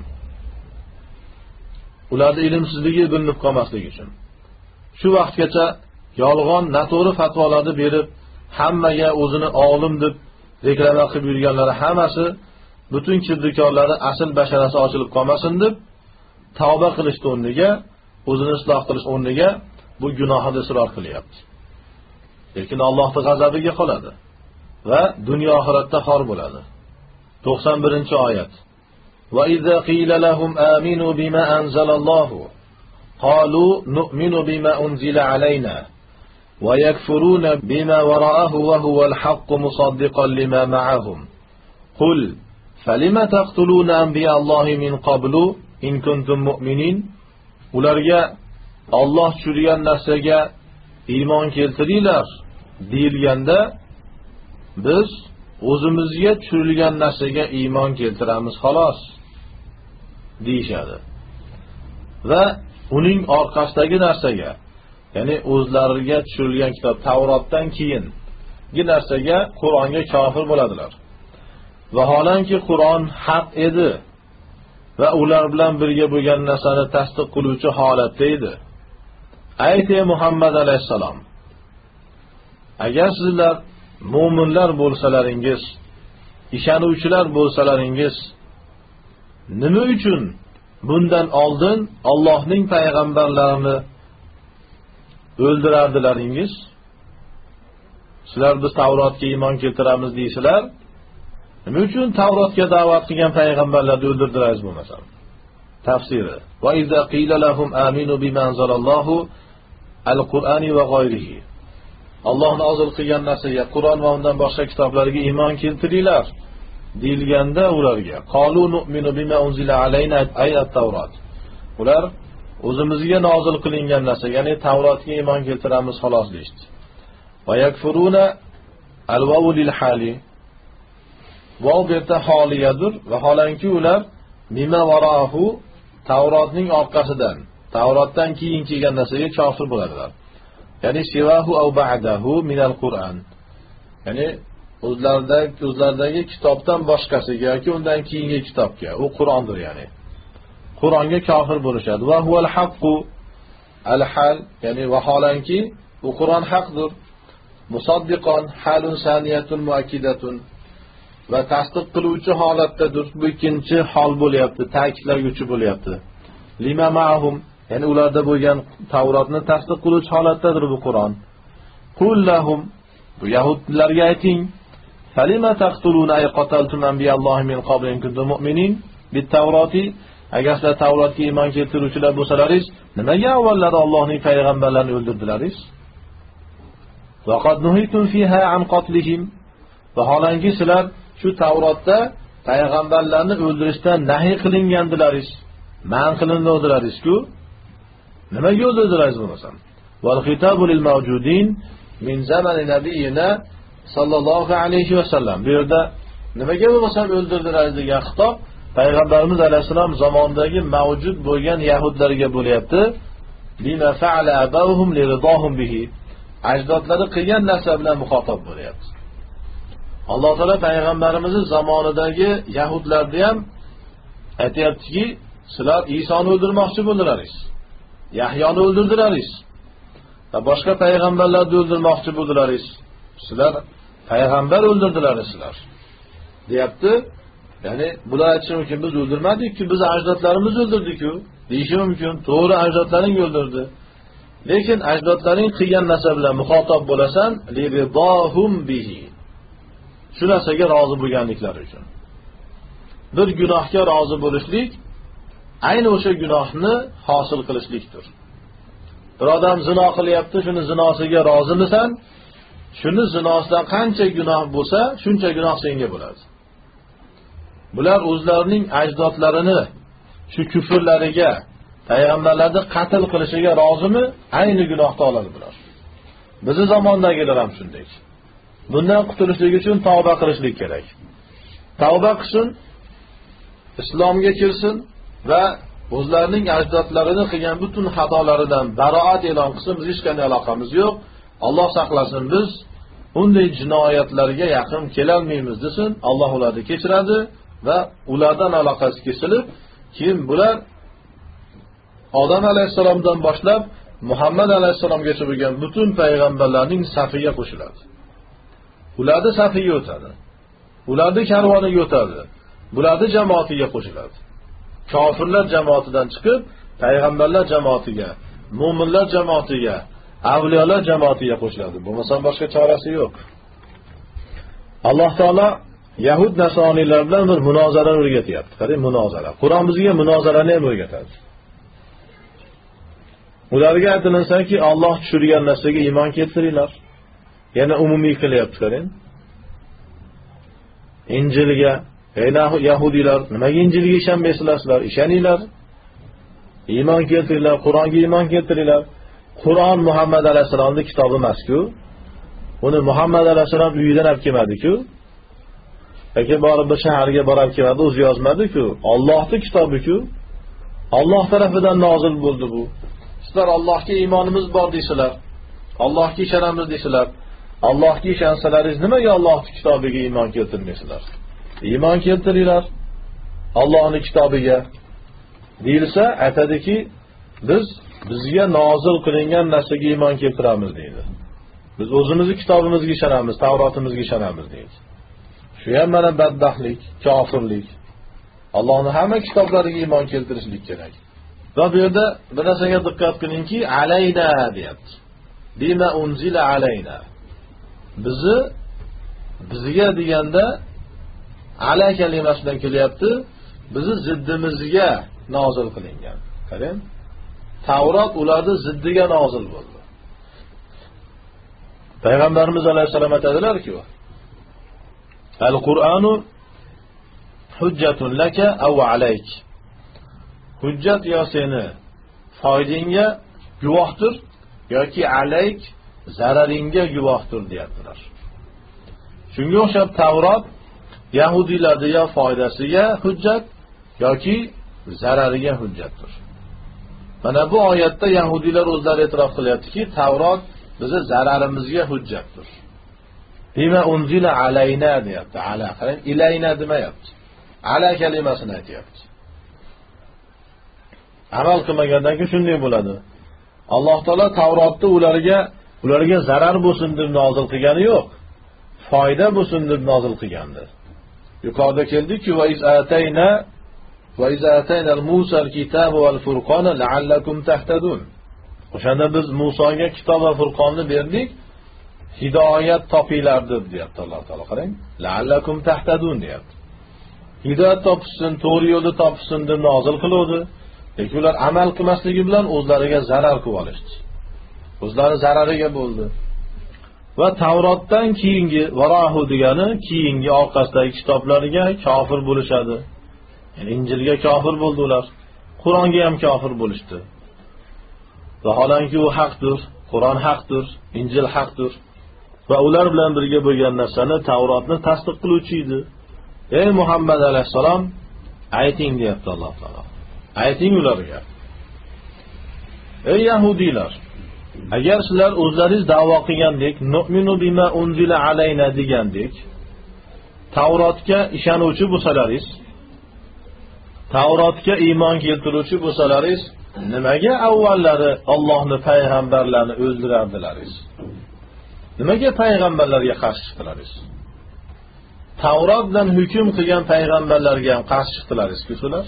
Ularning ilmsizligi bilinib qolmasligi uchun. Shu vaqtgacha yolg'on, noto'g'ri fatvolarni berib, hammaga o'zini olim deb reklama qilib yurganlari hammasi butun kirdikorlari asl basharasi ochilib qolmasin deb tavba qilish o'rniga, o'zini isloh qilish o'rniga bu gunohida isror qilyapti. Lekin Allohning g'azabiga qoladi va dunyo oxiratda xor bo'ladi. to'qson birinchi oyat. Va idza qila lahum aminu bima anzalallohu qalu nu'minu bima unzila alayna wa yakfuruna bima wara'ahu wa huwa al-haqqu musaddiqan lima ma'ahum. Qul falima taqtuluna anbiya'allahi min qablu in kuntum mu'minin. Ularga Alloh tushirgan narsaga iymon keltiringlar deyilganda, biz o'zimizga tushirilgan narsaga iymon keltiramiz xolos deyishadi. Va uning orqasidagi narsaga, ya'ni o'zlariga tushirilgan kitob Tavrotdan keyingi narsaga, Qur'onga kofir bo'ladilar. Vaholanki Qur'on haq edi. va ular bilan birga bo'lgan narsani tasdiq qiluvchi holatda edi. Aytay Muhammad alayhisalom, agar sizlar mu'minlar bo'lsalaringiz, ishonuvchilar bo'lsalaringiz, nima uchun bundan oldin Allohning payg'ambarlarini o'ldirardilaringiz? Sizlar biz Tavrotga iymon keltiramiz deysizlar. Nima uchun Tavrotga da'vat qilgan payg'ambarlarni o'ldirdilaringiz bo'lmasa? Tafsiri: Va iza qila lahum aminu bima anzalallohu al-Qur'ani va g'ayrihi. Alloh nozil qilgan narsaga, Qur'on va undan boshqa kitoblarga iymon keltiringlar deyilganda ularga qalu nu'minu bima unzila alayna ayat Tavrot. Ular o'zimizga nozil qilingan narsa, ya'ni Tavrotga iymon keltiramiz xolos deydi. Va yakfuruna al-wawu lil hali. Vav berta holiyadir va holanki ular mimma varahu Tavrotning orqasidan, Tavrotdan keyin kelgan narsaga kofir bo'ladilar. Ya'ni sivahu aw ba'dahu min al-Qur'an. Ya'ni o'zlaridagi o'zlaridagi kitobdan boshqasiga yoki undan keyingi kitobga, u Qur'ondir ya'ni. Qur'onga kofir bo'lishadi. Va huval haqqu al-hal, ya'ni vaholanki u Qur'on haqdir. Musaddiqon halun saniyatun muakkidatun. Va tasdiq qiluvchi holatdadir. Bu ikkinchi hol bo'lyapti, ta'kidlovchi bo'lyapti. Lima ma'hum, ya'ni ularda bo'lgan Tavrotni tasdiq qiluvchi holatdadir bu Qur'on. Qul lahum, bu yahudlarga ayting, falima taqtuluna ay qataltum anbiyallohi min qabli in kuntum mu'minin bit-Tavroti. Agar sizlar Tavrotga iymon keltiruvchilar bo'lsalaringiz, nimaga avvallari Allohning payg'ambarlarini o'ldirdilaringiz? Va qad nuhitum fiha an qatlihim. Vaholanki sizlar shu Tavrotda payg'ambarlarni o'ldirishdan nahy qilingandilaringiz, man qilindilaringiz-ku. Nimaga o'ldirdilaringiz bo'lmasa? Wal khitabu lil mavjudin min zamani nabiyina sallallohu alayhi va sallam. Bu yerda nimaga bo'lmasa o'ldirdilaringiz degan xitob payg'ambarimiz alayhisalom zamonidagi mavjud bo'lgan yahudlarga bo'lyapti. Bima fa'ala abahum liridahum bihi. Ajdodlari qilgan narsa bilan muxotab bo'lyapti. Alloh taolo payg'ambarimizning zamonidagi yahudlarni ham aytayaptiki, sizlar Isoni o'ldirmoqchi bo'ldilaringiz, Yahyoni o'ldirdilaringiz va boshqa payg'ambarlarni o'ldirmoqchi bo'ldilaringiz. Sizlar payg'ambar o'ldirdilaringiz sizlar. Deyapti. Ya'ni bular aytishi mumkin, biz o'ldirmadik-ku, biz ajdodlarimiz o'ldirdik-ku, deyishi mumkin. To'g'ri, ajdodlaring o'ldirdi. Lekin ajdodlaring qilgan narsa bilan muxotob bo'lasan, liridahum bihi. Shu narsaga rozi bo'lganliklari uchun. Bir gunohga rozi bo'lishlik ayni o'sha gunohni hosil qilishlikdir. Bir odam zino qilyapti, shuni zinosiga rozimisan? Shuni zinosidan qancha gunoh bo'lsa, shuncha gunoh senga bo'ladi. Bular o'zlarining ajdodlarini shu kufrlariga, payg'ambarlarni qatl qilishiga rozimi? Ayni gunohni oladi bular. Bizning zamondagilar ham shunday. Bundan qutulishlik uchun tavba qilishlik kerak. Tavba qilsin, islomga kirsin va o'zlarining ajdodlarini qilgan butun xatolaridan baroat e'lon qilsin. Biz hech qanday aloqamiz yo'q. Alloh saqlasin, biz unday jinoyatlarga yaqin kela olmaymiz desin. Alloh ularni kechiradi va ulardan aloqasi kesilib, keyin bular Odam alayhisalomdan boshlab Muhammad alayhisalomgacha bo'lgan butun payg'ambarlarning safiga qo'shiladi. Ularni safiga o'tadi. Ularni karvoniga o'tadi. Bularni jamoatiga qo'shiladi. Kofirlar jamoatidan chiqib, payg'ambarlar jamoatiga, mu'minlar jamoatiga, avliyolar jamoatiga qo'shiladi. Bo'lmasa boshqa chorasi yo'q. Alloh taolo Yahud nasroniylar bilan bir munozara o'rgatyapti. Qarang, munozara. Qur'on bizga munozarani ham o'rgatadi. Ularga aytilinsa-ki, Alloh tushirgan narsaga iymon keltiringlar. Yana umumiy qilyapti, qarang. Injilga, ey yahudiylar, nimaga Injilga ishonmaysizlar sizlar? Ishoninglar. Iymon keltiringlar, Qur'onga iymon keltiringlar. Qur'on Muhammad alayhisolamning kitobi emas-ku. Uni Muhammad alayhisolam uyidan olib kelmadi-ku. Yoki borib bir shaharga borib kelmadi, o'zi yozmadi-ku. Allohning kitobi-ku. Alloh tarafidan nozil bo'ldi bu. Sizlar Allohga iymonimiz bor deysizlar. Allohga ishonamiz deysizlar. Allohga ishonsalaringiz nimaga Allohning kitobiga iymon keltirmaysizlar? Iymon keltiringlar Allohning kitobiga. deyilsa, aytadiki, biz bizga nozil qilingan narsaga iymon keltiramiz deydi. Biz o'zimizning kitobimizga ishonamiz, Tavrotimizga ishonamiz deydi. Shu ham mana badbaxtlik, kofirlik. Allohning hamma kitoblariga iymon keltirishlik kerak. Va bu yerda bir narsaga diqqat qilingki, alayna deyapti. Bima unzila alayna. Bizi bizga deganda ala kalimasidan kelyapti. Bizi ziddimizga nozil qilingan. Qarang. Tavrot ularning ziddiga nozil bo'ldi. Payg'ambarimiz alayhisalom aytadilar-ki, Al-Qur'onu hujjatun laka aw alayk. Hujjat yo seni foydangga guvohdir yoki alayk zararingga guvohdir deyaptilar. Shunga o'xshab Tavrot Yahudiylarning ya foydasiga hujjat yoki zarariga hujjatdir. Mana bu oyatda Yahudiylar o'zlari e'tirof qilyaptiki, Tavrot bizi zararimizga hujjatdir. Bima unzila alayna deyapti. Ala qarang, ilayna demayapti. Ala kalimasini aytyapti. Amal qilmagandan keyin shunday bo'ladi. Alloh taolo Tavrotni ularga ularga zarar bo'lsin deb nozil qilgani yo'q. Foyda bo'lsin deb nozil qilgandi. Yuqorida keldiki, va iz atayna va iz atayna al-Musa al-kitaba wal-furqana la'allakum tahtadun. O'shanda biz Musoga kitob va furqonni berdik, hidoyat topinglar deb deyapti Alloh taolo. Qarang, la'allakum tahtadun deyapti. Hidoyat topsin, to'g'ri yo'lni topsin deb nozil qildi. Lekin ular amal qilmasligi bilan o'zlariga zarar qilib olishdi. O'zlari zarariga bo'ldi. Va Tavrotdan keyingi varahu degani keyingi orqasidagi kitoblarga kofir bo'lishadi. Yani Injilga kofir bo'ldilar. Qur'onga ham kofir bo'lishdi. Vaholanki u haqdir, Qur'on haqdir, Injil haqdir. Va ular bilan birga bo'lgan narsani Tavrotni tasdiq qiluvchi edi. Ey Muhammad alayhisalom, ayting deyapti Alloh taolo. Ayting ularga. Ey Yahudiylar, agar sizlar o'zlaringiz da'vo qilgandek, nu'minu bima unzila alayna degandek, Tavrotga ishonuvchi bo'lsalaringiz, Tavrotga iymon keltiruvchi bo'lsalaringiz, nimaga avvallari Allohning payg'ambarlarini o'ldirardilaringiz? Nimaga payg'ambarlarga qarshi chiqdilaringiz? Tavrot bilan hukm qilgan payg'ambarlarga ham qarshi chiqdilaringiz-ku sizlar?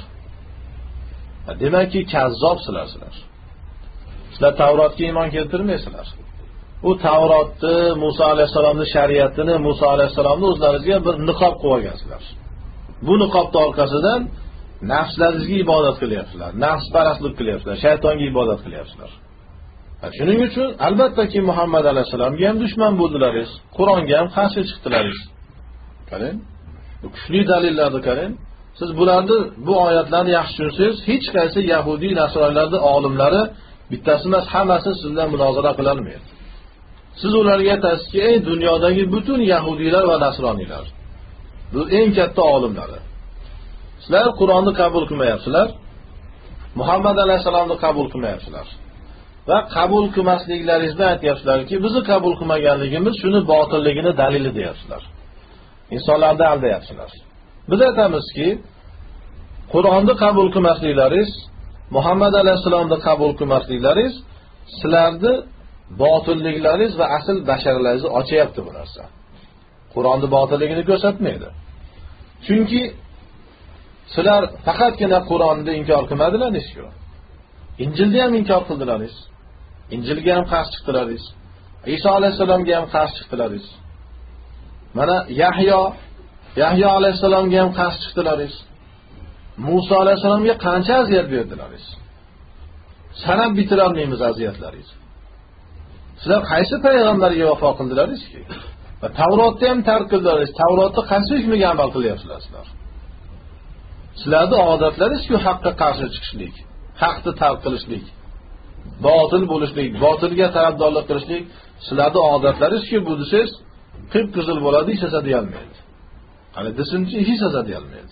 Demakki, kazzobsizlar sizlar. Sizlar Tavrotga iymon keltirmaysizlar. U Tavrotni, Musa alayhisolamning shariatini, Musa alayhisolamning o'zlaringizga bir niqob qilib olgansizlar. Bu niqobning orqasidan nafslaringizga ibodat qilyapsizlar, nafsparastlik qilyapsizlar, shaytonga ibodat qilyapsizlar. Shuning uchun albattaki Muhammad alayhisolamga ham dushman bo'ldilaringiz, Qur'onga ham qarshi chiqdilaringiz. Qarang, bu kuchli dalillarni qarang. Siz bularni bu oyatlarni yaxshi tushunsangiz, hech qaysi Yahudi nasronlarning olimlari bittasi emas, hammasi sizdan munozara qila olmaydi. Siz ularga aytasizki, ey dunyodagi butun Yahudiylar va nasroniylar, bu eng katta olimlari. Sizlar Qur'onni qabul qilmayapsizlar, Muhammad alayhisolamni qabul qilmayapsizlar. Va qabul qilmasliklaringizni aytyapsizlarki, bizni qabul qilmaganligimiz shuni botilligini dalili deyapsizlar. İnsanlarni aldayapsizlar. Biz aytamizki, Qur'onni qabul qilmasliklaringiz, Muhammad alayhisolamni qabul qilmasliklaringiz sizlarni botilliklaringiz va asl basharalaringizni ochyapti bu narsa. Qur'onni botilligini ko'rsatmaydi. Chunki sizlar faqatgina Qur'onni inkor qilmadilaringiz-ku. Injilni ham inkor qildilaringiz. Injilga ham qarshi chiqdilaringiz. Iso alayhisolamga ham qarshi chiqdilaringiz. Mana Yahyo, Yahyo alayhisolamga ham qarshi chiqdilaringiz. Musa alayhisolamga qancha aziyat berdilaringiz. Sanab bitira olmaymiz aziyatlaringizni. Sizlar qaysi payg'ambarga vafo qildilaringiz-ki? Va Tavrotni ham tark qildilaringiz. Tavrotni qaysi hukmiga amal qilyapsizlar sizlar? Sizlarning odatlaringiz-ku haqqa qarshi chiqishlik, haqni tark qilishlik, botil bo'lishlik, botilga tarafdorlik qilishlik, sizlarning odatlaringiz-ku bu desiz, qip-qizil bo'ladi, hech narsa deyolmaydi. Qani desinchi, hech narsa deyolmaydi.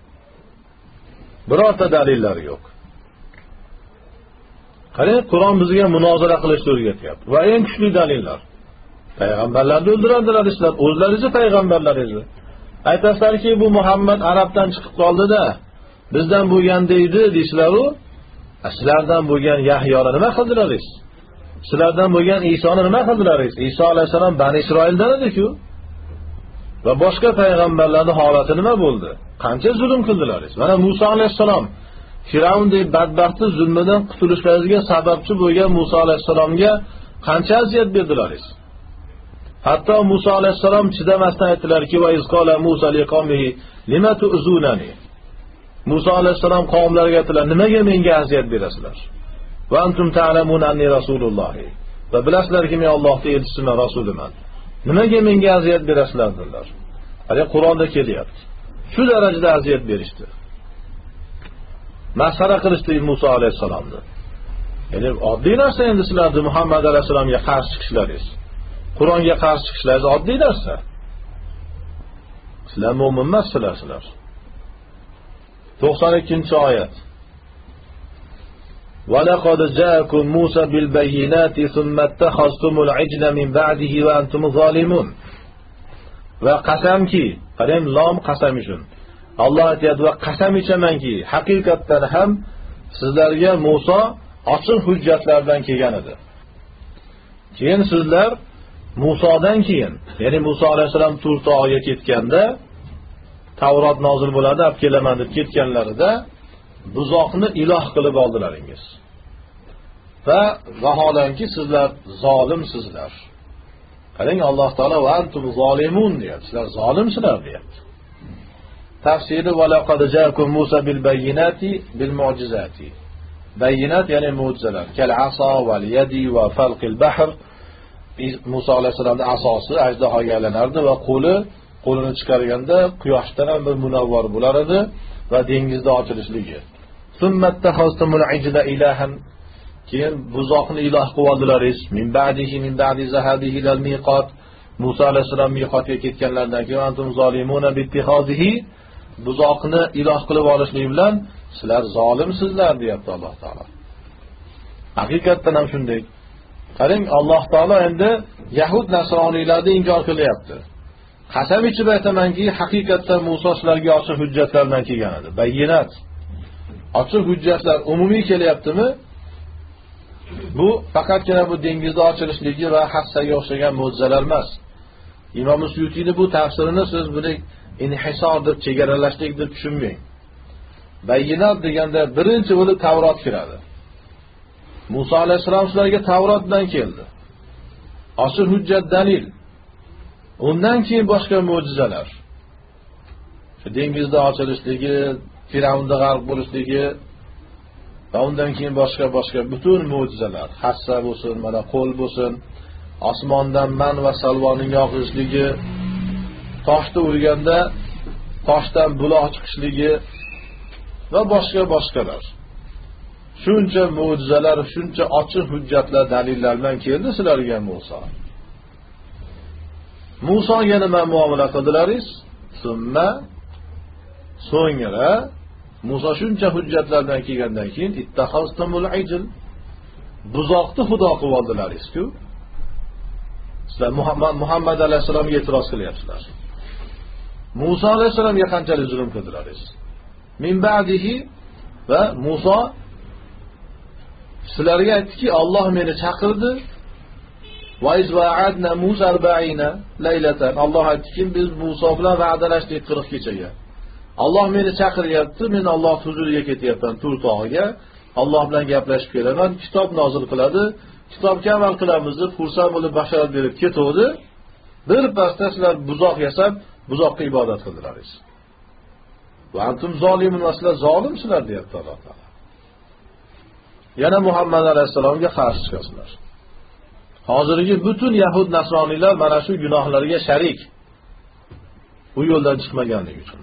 Birorta dalillari yo'q. Qarang, Qur'on bizga munozara qilishni o'rgatyapti. Va eng kuchli dalillar. Payg'ambarlarni o'ldiradilar sizlar, o'zlaringizni payg'ambarlaringizni. Aytasizlarki, bu Muhammad Arabdan chiqib qoldi-da, Bizdan bo'lgan deydi deysizlar-ku, sizlardan bo'lgan Yahyoni nima qildilaringiz? Sizlardan bo'lgan Isoni nima qildilaringiz? Iso alayhisalom Bani Isroildan edi-ku. Va boshqa payg'ambarlarning holati nima bo'ldi? Qancha zulm qildilaringiz? Mana Musa alayhisalom Firavndek badbaxtlik zulmidan qutulishlariga sababchi bo'lgan Musa alayhisalomga qancha aziyat berdilaringiz? Hatto Musa alayhisalom chidamasdan aytdilarki, "Va izqala Musa liqomihi lima tu'zunani." Musa alayhisalom qavmlariga aytdilar, "Nimaga menga aziyat berasizlar? Va antum ta'lamuna anni rasululloh." Va bilasizlarki, men Allohning elchisiman, rasuliman. Nimaga menga aziyat berasizlar dedilar. Hali Qur'onda kelyapti. Shu darajada aziyat berishdi. Masxara qilishdi Musa alayhisalomni. Ya'ni oddiy narsa endi sizlarni Muhammad alayhisalomga qarshi chiqishlaringiz. Qur'onga qarshi chiqishlaringiz oddiy narsa. Sizlar mo'min emaslar sizlar. to'qson ikkinchi oyat. Wa laqad ja'akum Musa bil bayyinati thumma ittakhaztumul ijla min ba'dihi wa antum zalimun. Va qasamki, qarang lom qasam uchun. Alloh aytadi va qasam ichamanki, haqiqatdan ham sizlarga Musa ochiq hujjatlardan kelgan edi. Keyin sizlar Musodan keyin, ya'ni Musa alayhisalom Tur tog'iga ketganda Tavrot nozil bo'ladi, olib kelaman deb ketganlarida buzoqni iloh qilib oldilaringiz. Va vaholanki sizlar zolimsizlar. Qarang, Alloh taolo va antum zolimun deyapti. Sizlar zolimsizlar deyapti. Tafsiri va laqad ja'akum Musa bil bayyinati bil mu'jizati. Bayyinat ya'ni mo'jizalar. Kal asa val yadi va falqil bahr. Musa alayhisolamning asosi ajdahoga aylanardi va qo'li qo'lini chiqarganda quyoshdan ham bir munavvar bo'lar edi va dengizda ochilishligi. Summattakhastumul ijla ilahan. Keyin buzoqni iloh qilib oldilaringiz. Min ba'dihi min ba'di zahabihi ilal miqat. Musa alayhisalom miqatga ketganlardan keyin antum zolimuna bittihazihi. Buzoqni iloh qilib olishlik bilan sizlar zolimsizlar deyapti Alloh taolo. Haqiqatdan ham shunday. Qarang, Alloh taolo endi Yahud nasroniylarni inkor qilyapti. Qasam ichib aytamanki, haqiqatdan Musa sizlarga ochiq hujjatlar bilan kelgan edi. Bayyinat. Ochiq hujjatlar umumiy kelyaptimi? Bu faqatgina bu dengizda ochilishligi va hassaga o'xshagan mo'jizalar emas. Imom Suyutiyning bu tafsirini siz buni inhisor deb chegaralashlik deb tushunmang. Bayyinat deganda birinchi bo'lib Tavrot kiradi. Musa alayhisalom sizlarga Tavrot bilan keldi. Ochiq hujjat dalil. Undan keyin boshqa mo'jizalar. Shu dengizda ochilishligi, Firavnda g'arq bo'lishligi va undan keyin boshqa boshqa butun mo'jizalar, hassa bo'lsin, mana qo'l bo'lsin, osmondan man va salvoning yog'ishligi, toshni urganda toshdan buloq chiqishligi va boshqa boshqalar. Shuncha mo'jizalar, shuncha ochiq hujjatlar, dalillar bilan keldi sizlarga Musa. Musoga nima muomala qildilaringiz? Summa so'ngra Musa shuncha hujjatlar bilan kelgandan keyin ittakhaztumul ijl, buzoqni xudo qilib oldilaringiz-ku. Sizlar Muhammad Muhammad alayhisalomga e'tiroz qilyapsizlar. Musa alayhisalomga qanchalik zulm qildilaringiz? Min ba'dihi va Musa sizlarga aytdiki, Alloh meni chaqirdi. Va iz va'adna Musa arba'ina laylatan. Alloh aytdiki, biz Musa bilan va'dalashdik qirq kechaga. Alloh meni chaqiryapti, men Alloh huzuriga ketyapman Tur tog'iga. Alloh bilan gaplashib kelaman, kitob nozil qiladi. Kitobga amal qilamiz deb xursand bo'lib bashorat berib ketdi. Bir pasda sizlar buzoq yasab, buzoqqa ibodat qildilaringiz. Va antum zolimun, sizlar zolimsizlar deyapti Alloh taolo. Yana Muhammad alayhisalomga qarshi chiqasizlar. Hozirgi butun Yahud nasroniylar mana shu gunohlarga sharik. Bu yo'ldan chiqmaganligi uchun.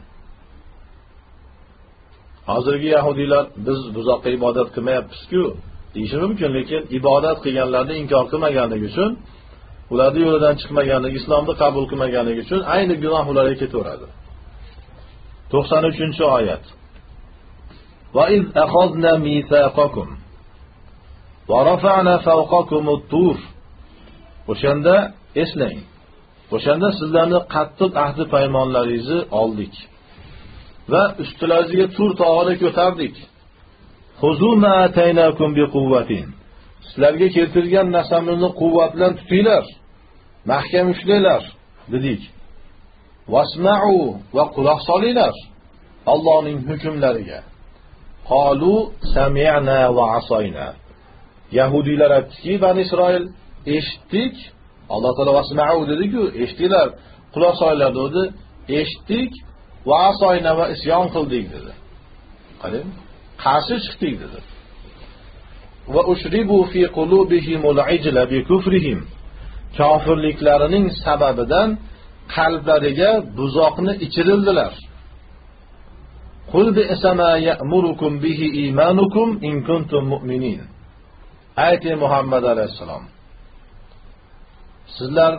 Hozirgi Yahudiylar biz buzoqqa ibodat qilmayapmiz-ku deyishi mumkin, lekin ibodat qilganlarni inkor qilmaganligi uchun, ularning yo'lidan chiqmaganligi, islomni qabul qilmaganligi uchun ayni gunoh ularga ketaveradi. to'qson uchinchi oyat. Va iz akhadna mithaqakum va rafa'na fawqakumut tur. O'shanda eslang. O'shanda sizlarni qattiq ahdi paymonlaringizni oldik. va ustilariga tur tog'ini ko'tardik. Xuzu ma ataynakum biquwwatin. Sizlarga keltirgan narsamizni quvvat bilan tutinglar. Mahkam ushlanglar dedik. Wasma'u va quloq solinglar Allohning hukmlariga. Qalu sami'na va asayna. Yahudiylar aytdiki, Bani Isroil, eshitdik. Alloh taolo vasma'u dedi-ku, eshitdilar, quloq solinglar dedi. Eshitdik va asayna va isyon qildik dedi. Qarang, qarshi chiqdik dedi. Va ushribu fi qulubihimul ijla bi kufrihim. Kofirliklarining sababidan qalblariga buzoqni ichirildilar. Qul bi isma ya'murukum bihi imanukum in kuntum mu'minin. Ayt Muhammad alayhisalom. Sizlar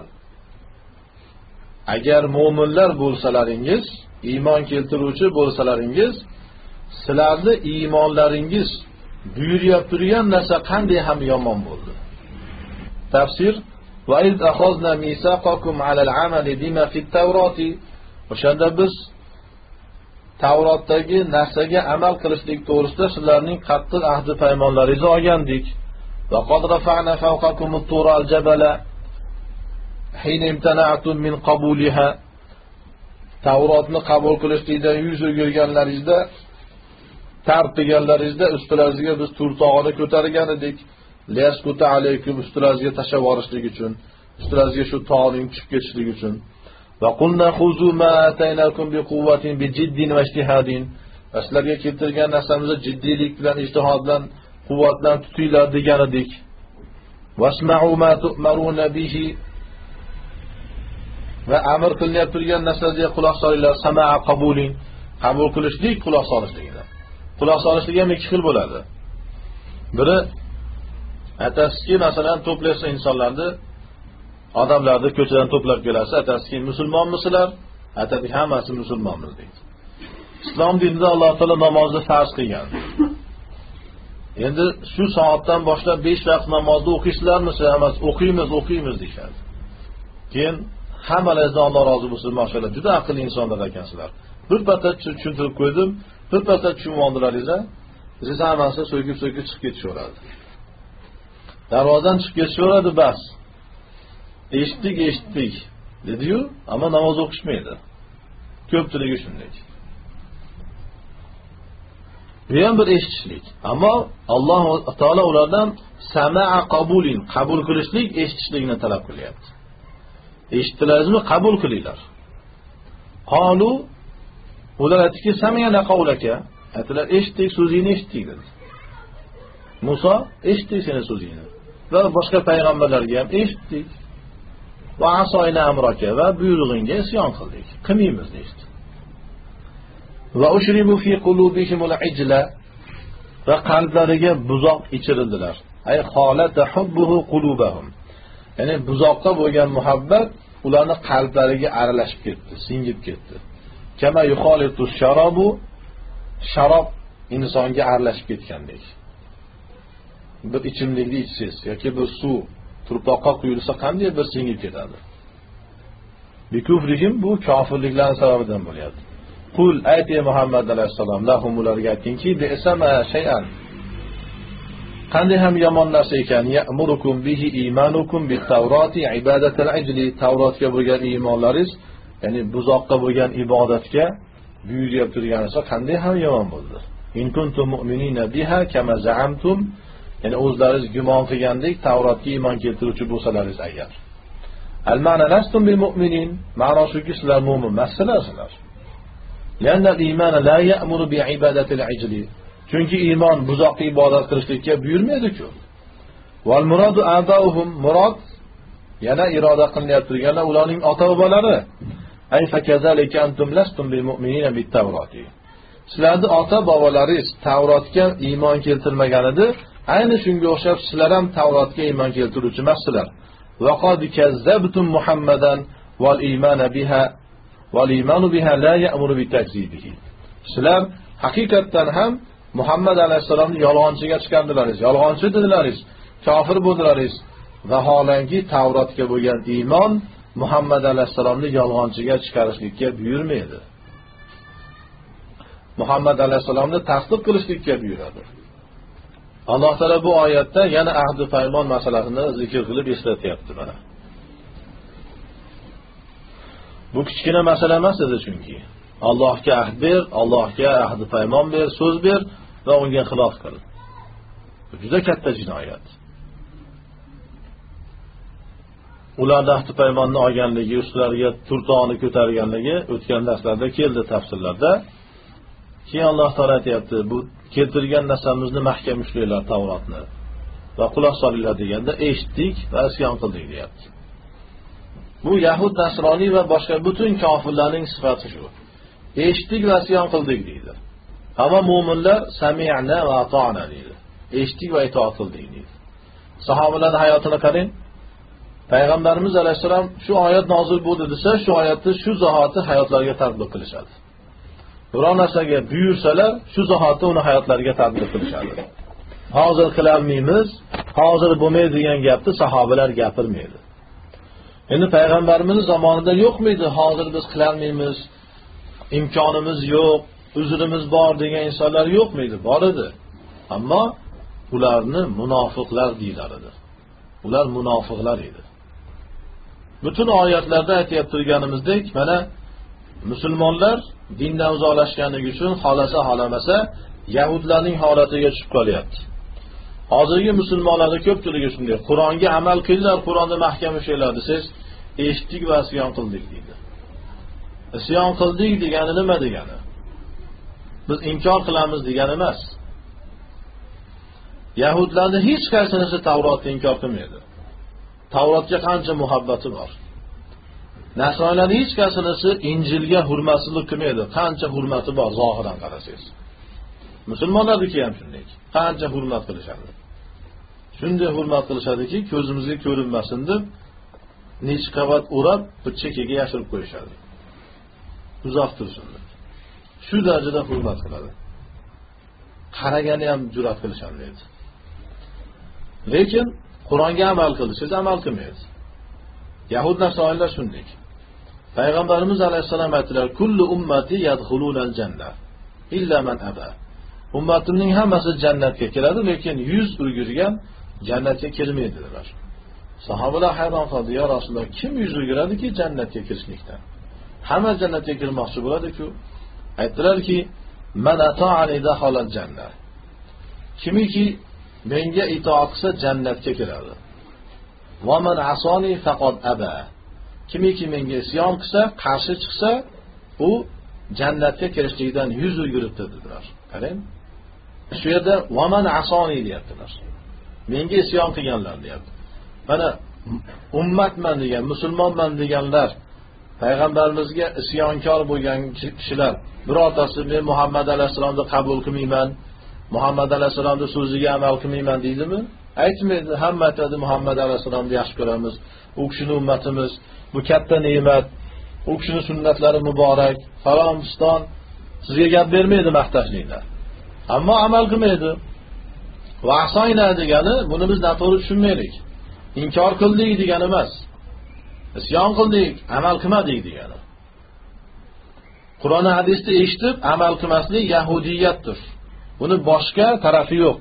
agar mu'minlar bo'lsalaringiz, iymon keltiruvchi bo'lsalaringiz, sizlarning iymonlaringiz buyuryap turgan narsa qanday ham yomon bo'ldi. Tafsir: Va iz akhazna misaqakum alal amali bima fit tavrati. O'shanda biz Tavrotdagi narsaga amal qilishlik to'g'risida sizlarning qattiq ahdi paymonlaringizni olgandik. Va qad rafa'na fawqakum at-tura al-jabala hina imtana'tum min qabuliha. Tavrotni qabul qilishlikdan yuz o'girganlaringizda, tartganlaringizda ustilaringizga biz tur tog'ini ko'targan edik. Liyaskuta alaykum, ustilaringizga tashlab yuborishlik uchun, ustilaringizga shu tog'ning tushib ketishligi uchun. Va qulna khuzu ma ataynakum biquwwatin bijiddin va ijtihadin. Sizlarga keltirgan narsamizni jiddiylik bilan, ijtihod bilan, quvvat bilan tutinglar degan edik. Wasma'u ma tu'maruna bihi. Va amr qilinib turgan narsalarga quloq solinglar. Sama'a qabulin. Qabul qilishlik, quloq solishligida. Quloq solishlik ham ikki xil bo'ladi. Biri atasiki, masalan, to'playsa insonlarni, odamlarni ko'chadan to'plab kelasa, atasiki, musulmonmisizlar? Atasi, hammasi musulmonmiz deydi. Islom dinida Alloh taolo namozni farz qilgan. Endi shu soatdan boshlab besh vaqt namozni o'qiysizlarmi? Hammasi o'qiymiz, o'qiymiz deyshadi. Keyin hammalaringizdan Alloh rozi bo'lsin, mashallah, juda aqlli insonlar ekansizlar. Bir patta tushuntirib qo'ydim, bir patta tushunmondilaringiz, siz hammasi so'kib-so'kib chiqib ketishaveradi. Darvozadan chiqib ketishaveradi bas. Eshitdik, eshitdik dedi-yu, ammo namoz o'qishmaydi. Ko'pchiligi shunday. Bu ham bir eshitishlik. Ammo Alloh taolo ulardan sama'a qabulin, qabul qilishlik, eshitishlikni talab qilyapti. Eshitdilaringizmi, qabul qilinglar. Qalu, ular aytdiki, sami'na qawlaka. Aytdilar, eshitdik, so'zingni eshitdik dedi. Musa, eshitdik seni so'zingni. Va boshqa payg'ambarlarga ham eshitdik. Va asoyna amraka, va buyrug'ingga isyon qildik. Qilmaymiz deydi. Va ushribu fi qulubihimul ijla, va qalblariga buzoq ichirildilar. Ay holata hubbuhu qulubahum. Ya'ni buzoqqa bo'lgan muhabbat ularning qalblariga aralashib ketdi, singib ketdi. Kama yukhalitu sharobu, sharob insonga aralashib ketgandek. Bir ichimlikni ichsangiz yoki bir suv turpoqqa quyilsa qanday bir singib ketadi. Bikufrihim, bu kofirliklarning sababidan bo'lyapti. Qul aytay Muhammad alayhisalom, lahum ularga aytingki, bi'sama shay'an. Qanday ham yomon narsa ekan, ya'murukum bihi imanukum bit-tavrati ibadatul ajli. Tavrotga bo'lgan iymonlaringiz, ya'ni buzoqqa bo'lgan ibodatga buyuryap turgansa qanday ham yomon bo'ldi. In kuntum mu'minina biha kama za'amtum. Ya'ni o'zlaringiz gumon qilgandek Tavrotga iymon keltiruvchi bo'lsalaringiz agar. Al-ma'na lastum bil mu'minin. Ma'no shuki, sizlar mu'min emassizlar. Ya'ni iymon la ya'muru bi ibadati al-ajli. Chunki iymon buzoqqa ibodat qilishlikka buyurmaydi-ku. Wal muradu a'da'uhum, murad yana iroda qilyapti turganlar ularning ota-bobolari. Ay fakazalika antum lastum bil mu'minina bit tavrati. Sizlarning ota-bobolaringiz Tavrotga iymon keltirmagan edi. Ayni shunga o'xshab sizlar ham Tavrotga iymon keltiruvchi emassizlar. Va qad kazzabtum Muhammadan wal iymana biha wal iymanu biha la ya'muru bi takzibihi. Sizlar haqiqatan ham Muhammad alayhisalomni yolg'onchiga chiqardilaringiz, yolg'onchi dedilaringiz, kofir bo'ldilaringiz. Vaholanki Tavrotga bo'lgan iymon Muhammad alayhisalomni yolg'onchiga chiqarishlikka buyurmaydi. Muhammad alayhisalomni tasdiq qilishlikka buyuradi. Alloh taolo bu oyatda yana ahd-u paymon masalasini zikr qilib eslatyapti mana. Bu kichkina masala emas edi chunki. Allohga ahd ber, Allohga ahd-u paymon ber, so'z ber va unga xilof qil. Bu juda katta jinoyat. Ular ahd-u paymonni olganligi, ustlariga turtoni ko'targanligi o'tgan darslarda keldi tafsirlarda. Keyin Alloh taolo aytayapti, bu keltirgan narsamizni mahkam ushlanglar Tavrotni va quloq solinglar deganda eshitdik va isyon qildik deyapti. Bu Yahud, Nasroniy va boshqa butun kofirlarning sifati shu. Eshitdik va isyon qildik deydi. Ammo mu'minlar sami'na va ata'na deydi. Eshitdik va itoat qildik deydi. Sahobalarning hayotini qarang. Payg'ambarimiz alayhisalom shu oyat nozil bo'ldi desa, shu oyatni shu zahoti hayotlariga tatbiq qilishadi. Biror narsaga buyursalar, shu zahoti uni hayotlariga tatbiq qilishadi. Hozir qilolmaymiz, hozir bo'lmaydi degan gapni sahobalar gapirmaydi. Endi payg'ambarimiz zamonida yo'qmidi, hozir biz qilolmaymiz, imkonimiz yo'q, uzrimiz bor degan insonlar yo'qmidi? Bor edi. Ammo ularni munofiqlar deylar edi. Ular munofiqlar edi. Bütün oyatlarda aytib turganimizdek, mana musulmonlar dindan uzoqlashganligi uchun xolasa xolamasa yahudlarning holatiga tushib qolyapti. Hozirgi musulmonlarda ko'pchiligi shunday, Qur'onga amal qilinglar, Qur'onni mahkam ushlanglar desangiz, eshitdik va isyon qildik deydi. Isyon qildik degani nima degani? Biz inkor qilamiz degani emas. Yahudlarning hech qaysinisi Tavrotni inkor qilmaydi. Tavrotga qancha muhabbati bor. Nasroniylarning hech qaysinisi Injilga hurmatsizlik qilmaydi. Qancha hurmati bor zohiran qarasangiz. Musulmonlarniki ham shunday. Qancha hurmat qilishadi. Shunday hurmat qilishadiki, ko'zimizga ko'rinmasin deb necha qavat o'rab, bir chekkaga yashirib qo'yishadi. Uzoq tursin deb. Shu darajada hurmat qiladi. Qaragani ham jur'at qilishadi. Lekin Qur'onga amal qilsangiz amal qilmaysiz. Yahud nasroniylar shunday. Payg'ambarimiz alayhisalom aytdilar: "Kullu ummati yadkhulunal jannah illa man aba." Ummatimning hammasi jannatga kiradi, lekin yuz o'girgan jannatga kirmaydi dedilar. Sahobalar hayron qoldi: "Ya Rasululloh, kim yuz o'giradiki jannatga kirishlikdan? Hamma jannatga kirmoqchi bo'ladi-ku." Aytdilarki: "Man ata'ani dakhalal jannah." Kimiki menga itoat qilsa jannatga kiradi. "Va man asani faqad aba." Kimiki menga isyon qilsa, qarshi chiqsa, u jannatga kirishlikdan yuz o'giribdi dedilar. Qarang. Shu yerda "va man asani" deyaptilar. Menga isyon qilganlar deyapti. Mana ummatman degan, musulmonman deganlar, payg'ambarimizga isyonkor bo'lgan kishilar, birortasi men Muhammad alayhisolamni qabul qilmayman, Muhammad alayhisolamning so'ziga amal qilmayman deydimi? Aytmaydi. Hamma aytadi Muhammad alayhisolamni yaxshi ko'ramiz, u kishining ummatimiz, bu katta ne'mat, u kishining sunnatlari muborak, falon-fiston sizga gap bermaydi maqtashliklar. Ammo amal qilmaydi. Va ahsayna degani buni biz noto'g'ri tushunmaylik. Inkor qildik degani emas. Isyon qildik, amal qilmadik degani. Qur'on hadisni eshitib amal qilmaslik yahudiyatdir. Buni boshqa tarafi yo'q.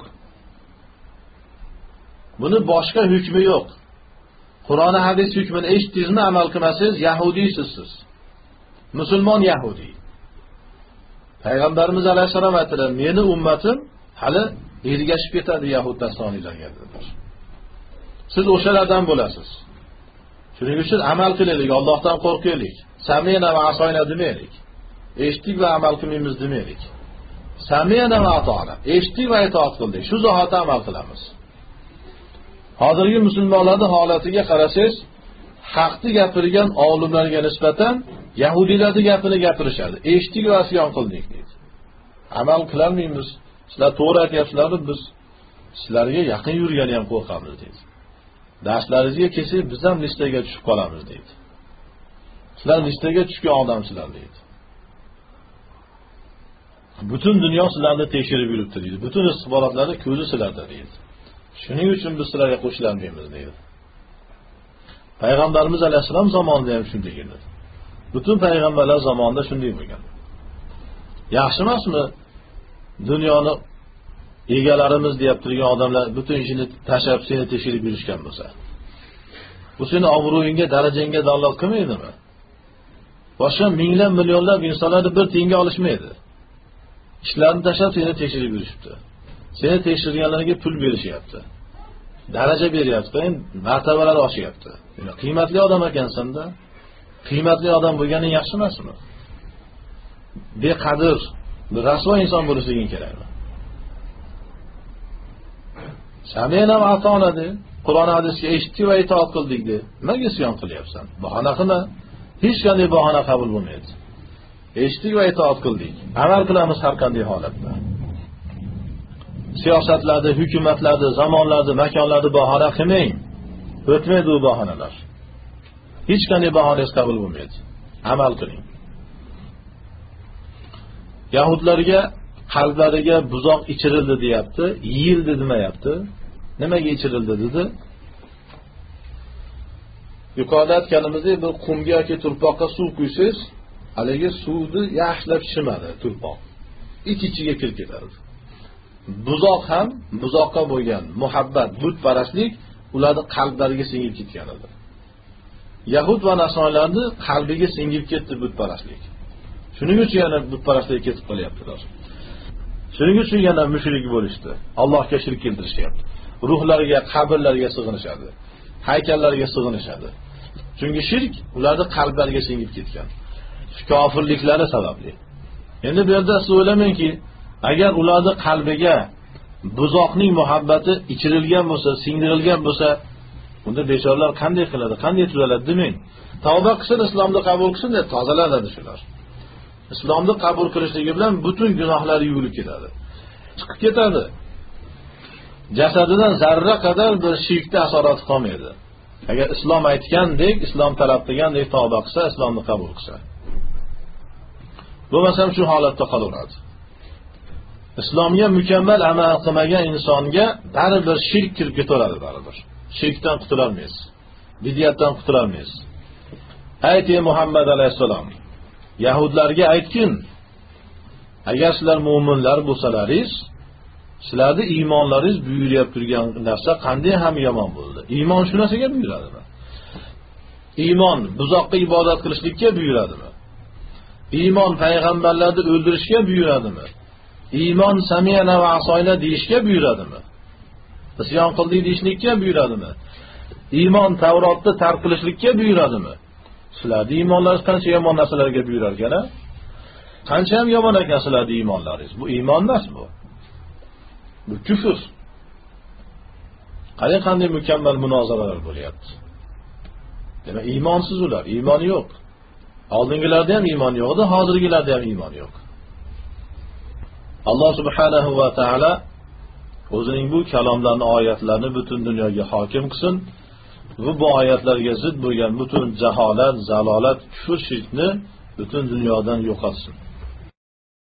Buni boshqa hukmi yo'q. Qur'on hadis hukmini eshitdingizmi, amal qilmasangiz yahudiysiz siz. Musulmon yahudiy. Payg'ambarimiz alayhisalom aytdilar: "Meni ummatim hali ergashib ketadi yahud nasroniylarga" dedilar. Siz o'shalardan bo'lasiz. Shuning uchun amal qilaylik, Allohdan qo'rqaylik. Samina va asoyna demaylik. Eshitdik va amal qilmaymiz demaylik. Samina va ata'na. Eshitdik va itoat qildik. Shu zahotda amal qilamiz. Hozirgi musulmonlarning holatiga qarasangiz, haqni gapirgan olimlarga nisbatan yahudiylarning gapini gapirishadi. Eshitdik va isyon qildik deydi. Amal qilolmaymiz. Sizlar to'g'ri aytyapsizlar, biz sizlarga yaqin yurgani ham qo'rqamiz deydi. Darslaringizga kelsak, biz ham listaga tushib qolamiz deydi. Sizlar listaga tushgan odamsizlar deydi. Butun dunyo sizlarni tekshirib yuribdi deydi. Butun istixborotlarni ko'zi sizlarda deydi. Shuning uchun biz sizlarga qo'shilmaymiz deydi. Payg'ambarimiz alayhisalom zamonida ham shunday edi. Butun payg'ambarlar zamonida shunday bo'lgan. Yaxshi emasmi? Dunyoni egalarimiz deb turgan odamlar butun ishini tashlab seni tekshirib yurishgan bo'lsa, bu seni obro'yingga, darajangga dalolat qilmaydimi? Boshqa minglab, millionlab insonlarni bir tiyinga olishmaydi. Ishlarini tashlab seni tekshirib yurishibdi. Seni tekshirganlarga pul berishyapti. Daraja beryapti, martabalar oshyapti. Qiymatli odam ekansan-da. Qiymatli odam bo'lganing yaxshi emasmi? Beqadr, bir rasvo inson bo'lishing kerakmi? Samena va atona-de, Qur'on hadisga eshitdik va itoat qildik de. Nimaga isyon qilyapsan? Bahona qilma. Hech qanday bahona qabul bo'lmaydi. Eshitdik va itoat qildik. Amal qilamiz har qanday holatda. Siyosatlarda, hukumatlarda, zamonlarda, makonlarda bahona qilmang. O'tmaydi u bahonalar. Hech qanday bahonangiz qabul bo'lmaydi. Amal qiling. Yahudlarga qalblariga buzoq ichirildi deyapti, yeyildi demayapti. Nimaga ichirildi dedi? Yuqorida aytganimizdek, bir qumga yoki turpoqqa suv quysiz, haligi suvni yaxshilab shimadi turpoq. Ich-ichiga kirib ketadi. Buzoq ham buzoqqa bo'lgan muhabbat, butparastlik ularning qalblariga singib ketgan edi. Yahud va nasronlarning qalbiga singib ketdi butparastlik. Shuning uchun yana butparastlikka ketib qolyaptilar. Shuning uchun yana mushrik bo'lishdi. Allohga shirk keltirishyapti. Ruhlarga, qabrlarga sig'inishadi. Haykallarga sig'inishadi. Chunki shirk ularning qalblariga singib ketgan. Shu kofirliklari sababli. Endi bu yerda siz o'ylamangki, agar ularning qalbiga buzoqning muhabbati ichirilgan bo'lsa, singdirilgan bo'lsa, unda bechoralar qanday qiladi, qanday tuzaladi demang. Tavba qilsin, islomni qabul qilsin deb tozalanadi shular. Islomni qabul qilishligi bilan butun gunohlari yuvilib ketadi. Chiqib ketadi. Jasadidan zarra qadar bir shirkda asorat qolmaydi. Agar islom aytgandek, islom talab qilgandek tavba qilsa, islomni qabul qilsa. Bo'lmasam shu holatda qolaveradi. Islomga mukammal amal qilmagan insonga baribir shirk kirib ketaveradi baribir. Shirkdan qutula olmaysiz. Bid'atdan qutula olmaysiz. Ayting Muhammad alayhisalom, Yahudlarga aytkin, agar sizlar mu'minlar bo'lsalaringiz, sizlarning iymonlaringiz buyurib turgan narsa qanday ham yomon bo'ldi. Iymon shu narsaga buyuradimi? Iymon buzoqqa ibodat qilishlikka buyuradimi? Iymon payg'ambarlarni o'ldirishga buyuradimi? Iymon samiyana va asoyna deyishga buyuradimi? Isyon qildik deyishlikka buyuradimi? Iymon Tavrotni tark qilishlikka buyuradimi? Sizlarning iymonlaringiz qancha yomon narsalarga buyurar ekan? Qancha ham yomon ekan sizlarning iymonlaringiz. Bu iymon emas bu. Bu kufr. Qanday qanday mukammal munozaralar bo'lyapti. Demak, iymonsiz ular, iymon yo'q. Oldingilarda ham iymon yo'q edi, hozirgilarda ham iymon yo'q. Alloh subhanahu va taolo o'zining bu kalomlarni, oyatlarni butun dunyoga hokim qilsin va bu oyatlarga zid bo'lgan butun jaholat, zalolat, kufr, shirkni butun dunyodan yo'qotsin.